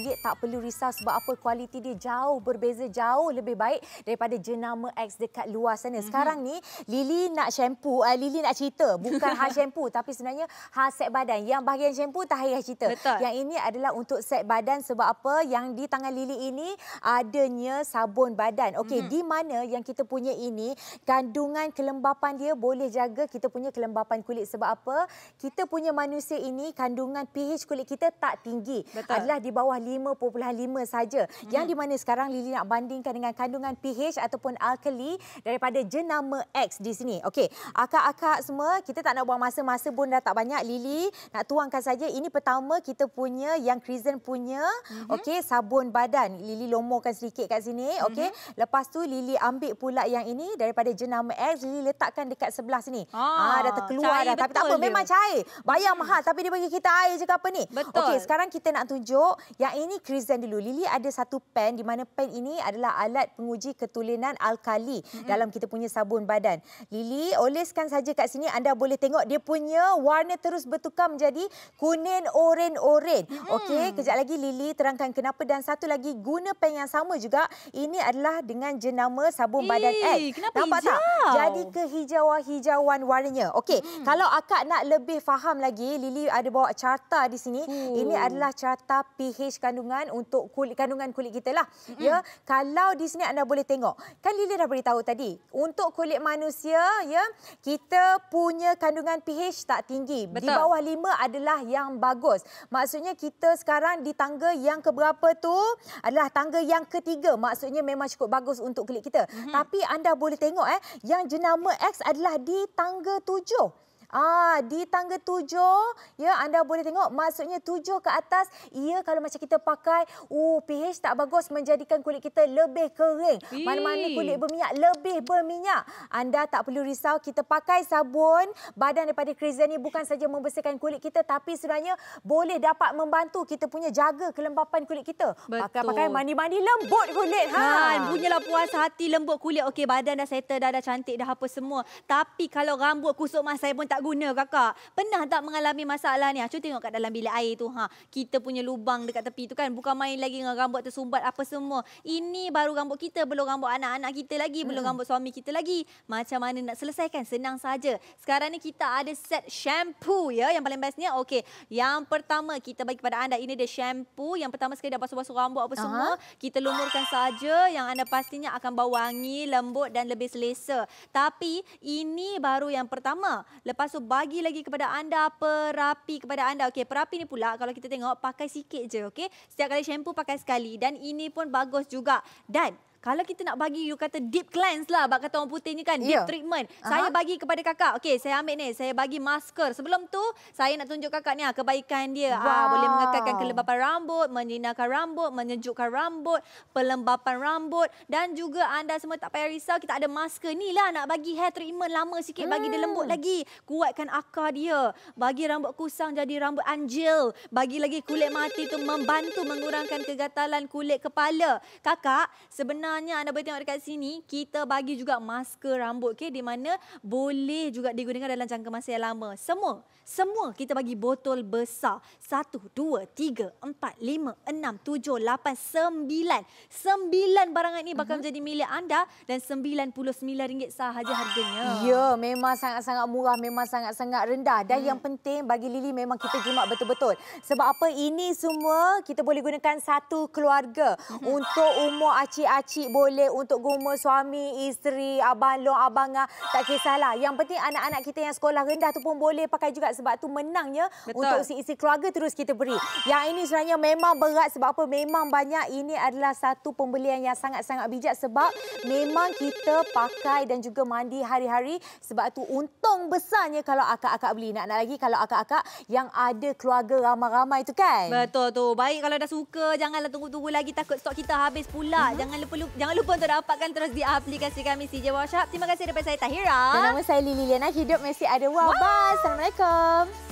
ringgit. Tak perlu risau sebab apa, kualiti dia jauh berbeza, jauh lebih baik daripada jenama X dekat luar sana. Sekarang ni Lily nak shampoo, uh, Lily nak cerita bukan hal shampoo tapi sebenarnya hal set badan. Yang bahagian shampoo tak payah cerita. Betul. Yang ini adalah untuk set badan sebab apa? Yang di tangan Lily ini adanya sabun badan. Okey, mm-hmm. di mana yang kita punya ini kandungan kelembapan dia boleh jaga kita punya kelembapan kulit. Sebab apa? Kita punya manusia ini kandungan pH kulit kita tak tinggi. Betul. Adalah di bawah lima perpuluhan lima saja. Hmm. Yang di mana sekarang Lily nak bandingkan dengan kandungan pH ataupun alkali daripada jenama X di sini. Okey, akak-akak semua, kita tak nak buang masa-masa pun dah tak banyak. Lily nak tuangkan saja. Ini pertama kita punya yang Chriszen punya. Hmm. Okey, sabun badan. Lily lomorkan sedikit kat sini. Okey. Hmm. Lepas tu Lily ambil pula yang ini daripada jenama X. Lily letakkan dekat sebelah sini. Ah, ah dah terkeluar dah. Tapi tak apa, dia memang cair. Bayar hmm. mahal tapi dia bagi kita air je ke apa ni? Betul. Okey, sekarang kita nak tunjuk yang ini Chriszen dulu. Lily ada satu pen di mana pen ini adalah alat penguji ketulinan alkali mm-hmm. dalam kita punya sabun badan. Lily oleskan saja kat sini, anda boleh tengok dia punya warna terus bertukar menjadi kuning oren-oren. Mm-hmm. Okey, kejap lagi Lily terangkan kenapa. Dan satu lagi, guna pen yang sama juga. Ini adalah dengan jenama sabun Eee, badan X. Nampak hijau? Tak? Jadi kehijauan-hijauan warnanya. Okey, mm. kalau akak nak lebih faham lagi, Lily ada bawa carta di sini. Uh. Ini adalah carta pH kandungan untuk kulit, kandungan kulit kita lah. Mm-hmm. Ya, kalau di sini anda boleh tengok. Kan Lily dah beritahu tadi, untuk kulit manusia ya, kita punya kandungan pH tak tinggi. Betul. Di bawah lima adalah yang bagus. Maksudnya kita sekarang di tangga yang keberapa tu adalah tangga yang ketiga. Maksudnya memang cukup bagus untuk kulit kita. Mm-hmm. Tapi anda boleh tengok eh, yang jenama X adalah di tangga tujuh. Ah, di tangga tujuh, ya anda boleh tengok maksudnya tujuh ke atas, ia kalau macam kita pakai, oh pH tak bagus menjadikan kulit kita lebih kering. Mana-mana kulit berminyak, lebih berminyak. Anda tak perlu risau, kita pakai sabun badan daripada Chriszen ni bukan saja membersihkan kulit kita tapi sebenarnya boleh dapat membantu kita punya jaga kelembapan kulit kita. Pakai-pakai mandi-mandi lembut kulit. Ha, punyalah puas hati lembut kulit. Okey, badan dah settle, dah, dah cantik dah apa semua. Tapi kalau rambut kusut mas saya pun tak guna kakak. Pernah tak mengalami masalah ni? Cuba tengok kat dalam bilik air tu. Ha, kita punya lubang dekat tepi tu kan. Bukan main lagi dengan rambut tersumbat apa semua. Ini baru rambut kita. Belum rambut anak-anak kita lagi. Belum hmm. rambut suami kita lagi. Macam mana nak selesaikan? Senang saja. Sekarang ni kita ada set shampoo ya. Yang paling bestnya. Okey. Yang pertama kita bagi kepada anda. Ini dia shampoo. Yang pertama sekali dah basuh-basuh rambut apa semua. Uh-huh. Kita lumurkan saja. Yang anda pastinya akan bau wangi, lembut dan lebih selesa. Tapi ini baru yang pertama. Lepas tu bagi lagi kepada anda perapi kepada anda. Okey, perapi ni pula kalau kita tengok pakai sikit je, okey. Setiap kali shampoo pakai sekali dan ini pun bagus juga. Dan kalau kita nak bagi you kata deep cleanse lah, bak kata orang putih ni kan, deep yeah. treatment. Uh-huh. Saya bagi kepada kakak. Okey, saya ambil ni, saya bagi masker. Sebelum tu, saya nak tunjuk kakak ni kebaikan dia. Wow. Ah, boleh mengekalkan kelembapan rambut, menyinarkan rambut, menyejukkan rambut, pelembapan rambut dan juga anda semua tak payah risau, kita ada masker ni lah nak bagi hair treatment lama sikit, bagi hmm. dia lembut lagi, kuatkan akar dia, bagi rambut kusang jadi rambut anjil, bagi lagi kulit mati tu membantu mengurangkan kegatalan kulit kepala. Kakak, sebenarnya Sebenarnya anda boleh tengok dekat sini, kita bagi juga masker rambut, okay, di mana boleh juga digunakan dalam jangka masa yang lama. Semua, semua kita bagi botol besar. Satu, dua, tiga, empat, lima, enam, tujuh, lapan, sembilan. Sembilan barangan ini bakal uh-huh. menjadi milik anda dan sembilan puluh sembilan ringgit sahaja harganya. Ya, memang sangat-sangat murah, memang sangat-sangat rendah. Dan hmm. yang penting bagi Lily memang kita jimat betul-betul. Sebab apa? Ini semua kita boleh gunakan satu keluarga. Uh-huh. Untuk umur acik-acik boleh, untuk umur suami, isteri, abang long, abang ngah, tak kisahlah. Yang penting anak-anak kita yang sekolah rendah tu pun boleh pakai juga sebab tu menangnya. Betul. Untuk isi-isi keluarga terus kita beri. Yang ini sebenarnya memang berat sebab apa? Memang banyak. Ini adalah satu pembelian yang sangat-sangat bijak sebab memang kita pakai dan juga mandi hari-hari. Sebab tu untung besarnya kalau akak-akak beli. Nak-nak lagi kalau akak-akak yang ada keluarga ramai-ramai tu kan? Betul tu. Baik, kalau dah suka janganlah tunggu-tunggu lagi, takut stok kita habis pula. Hmm. Jangan lupa Jangan lupa untuk dapatkan terus di aplikasi kami C J Workshop. Terima kasih daripada saya Tahira. Dan nama saya Lily Liana. Hidup mesti ada wow. wow. Bye. Assalamualaikum.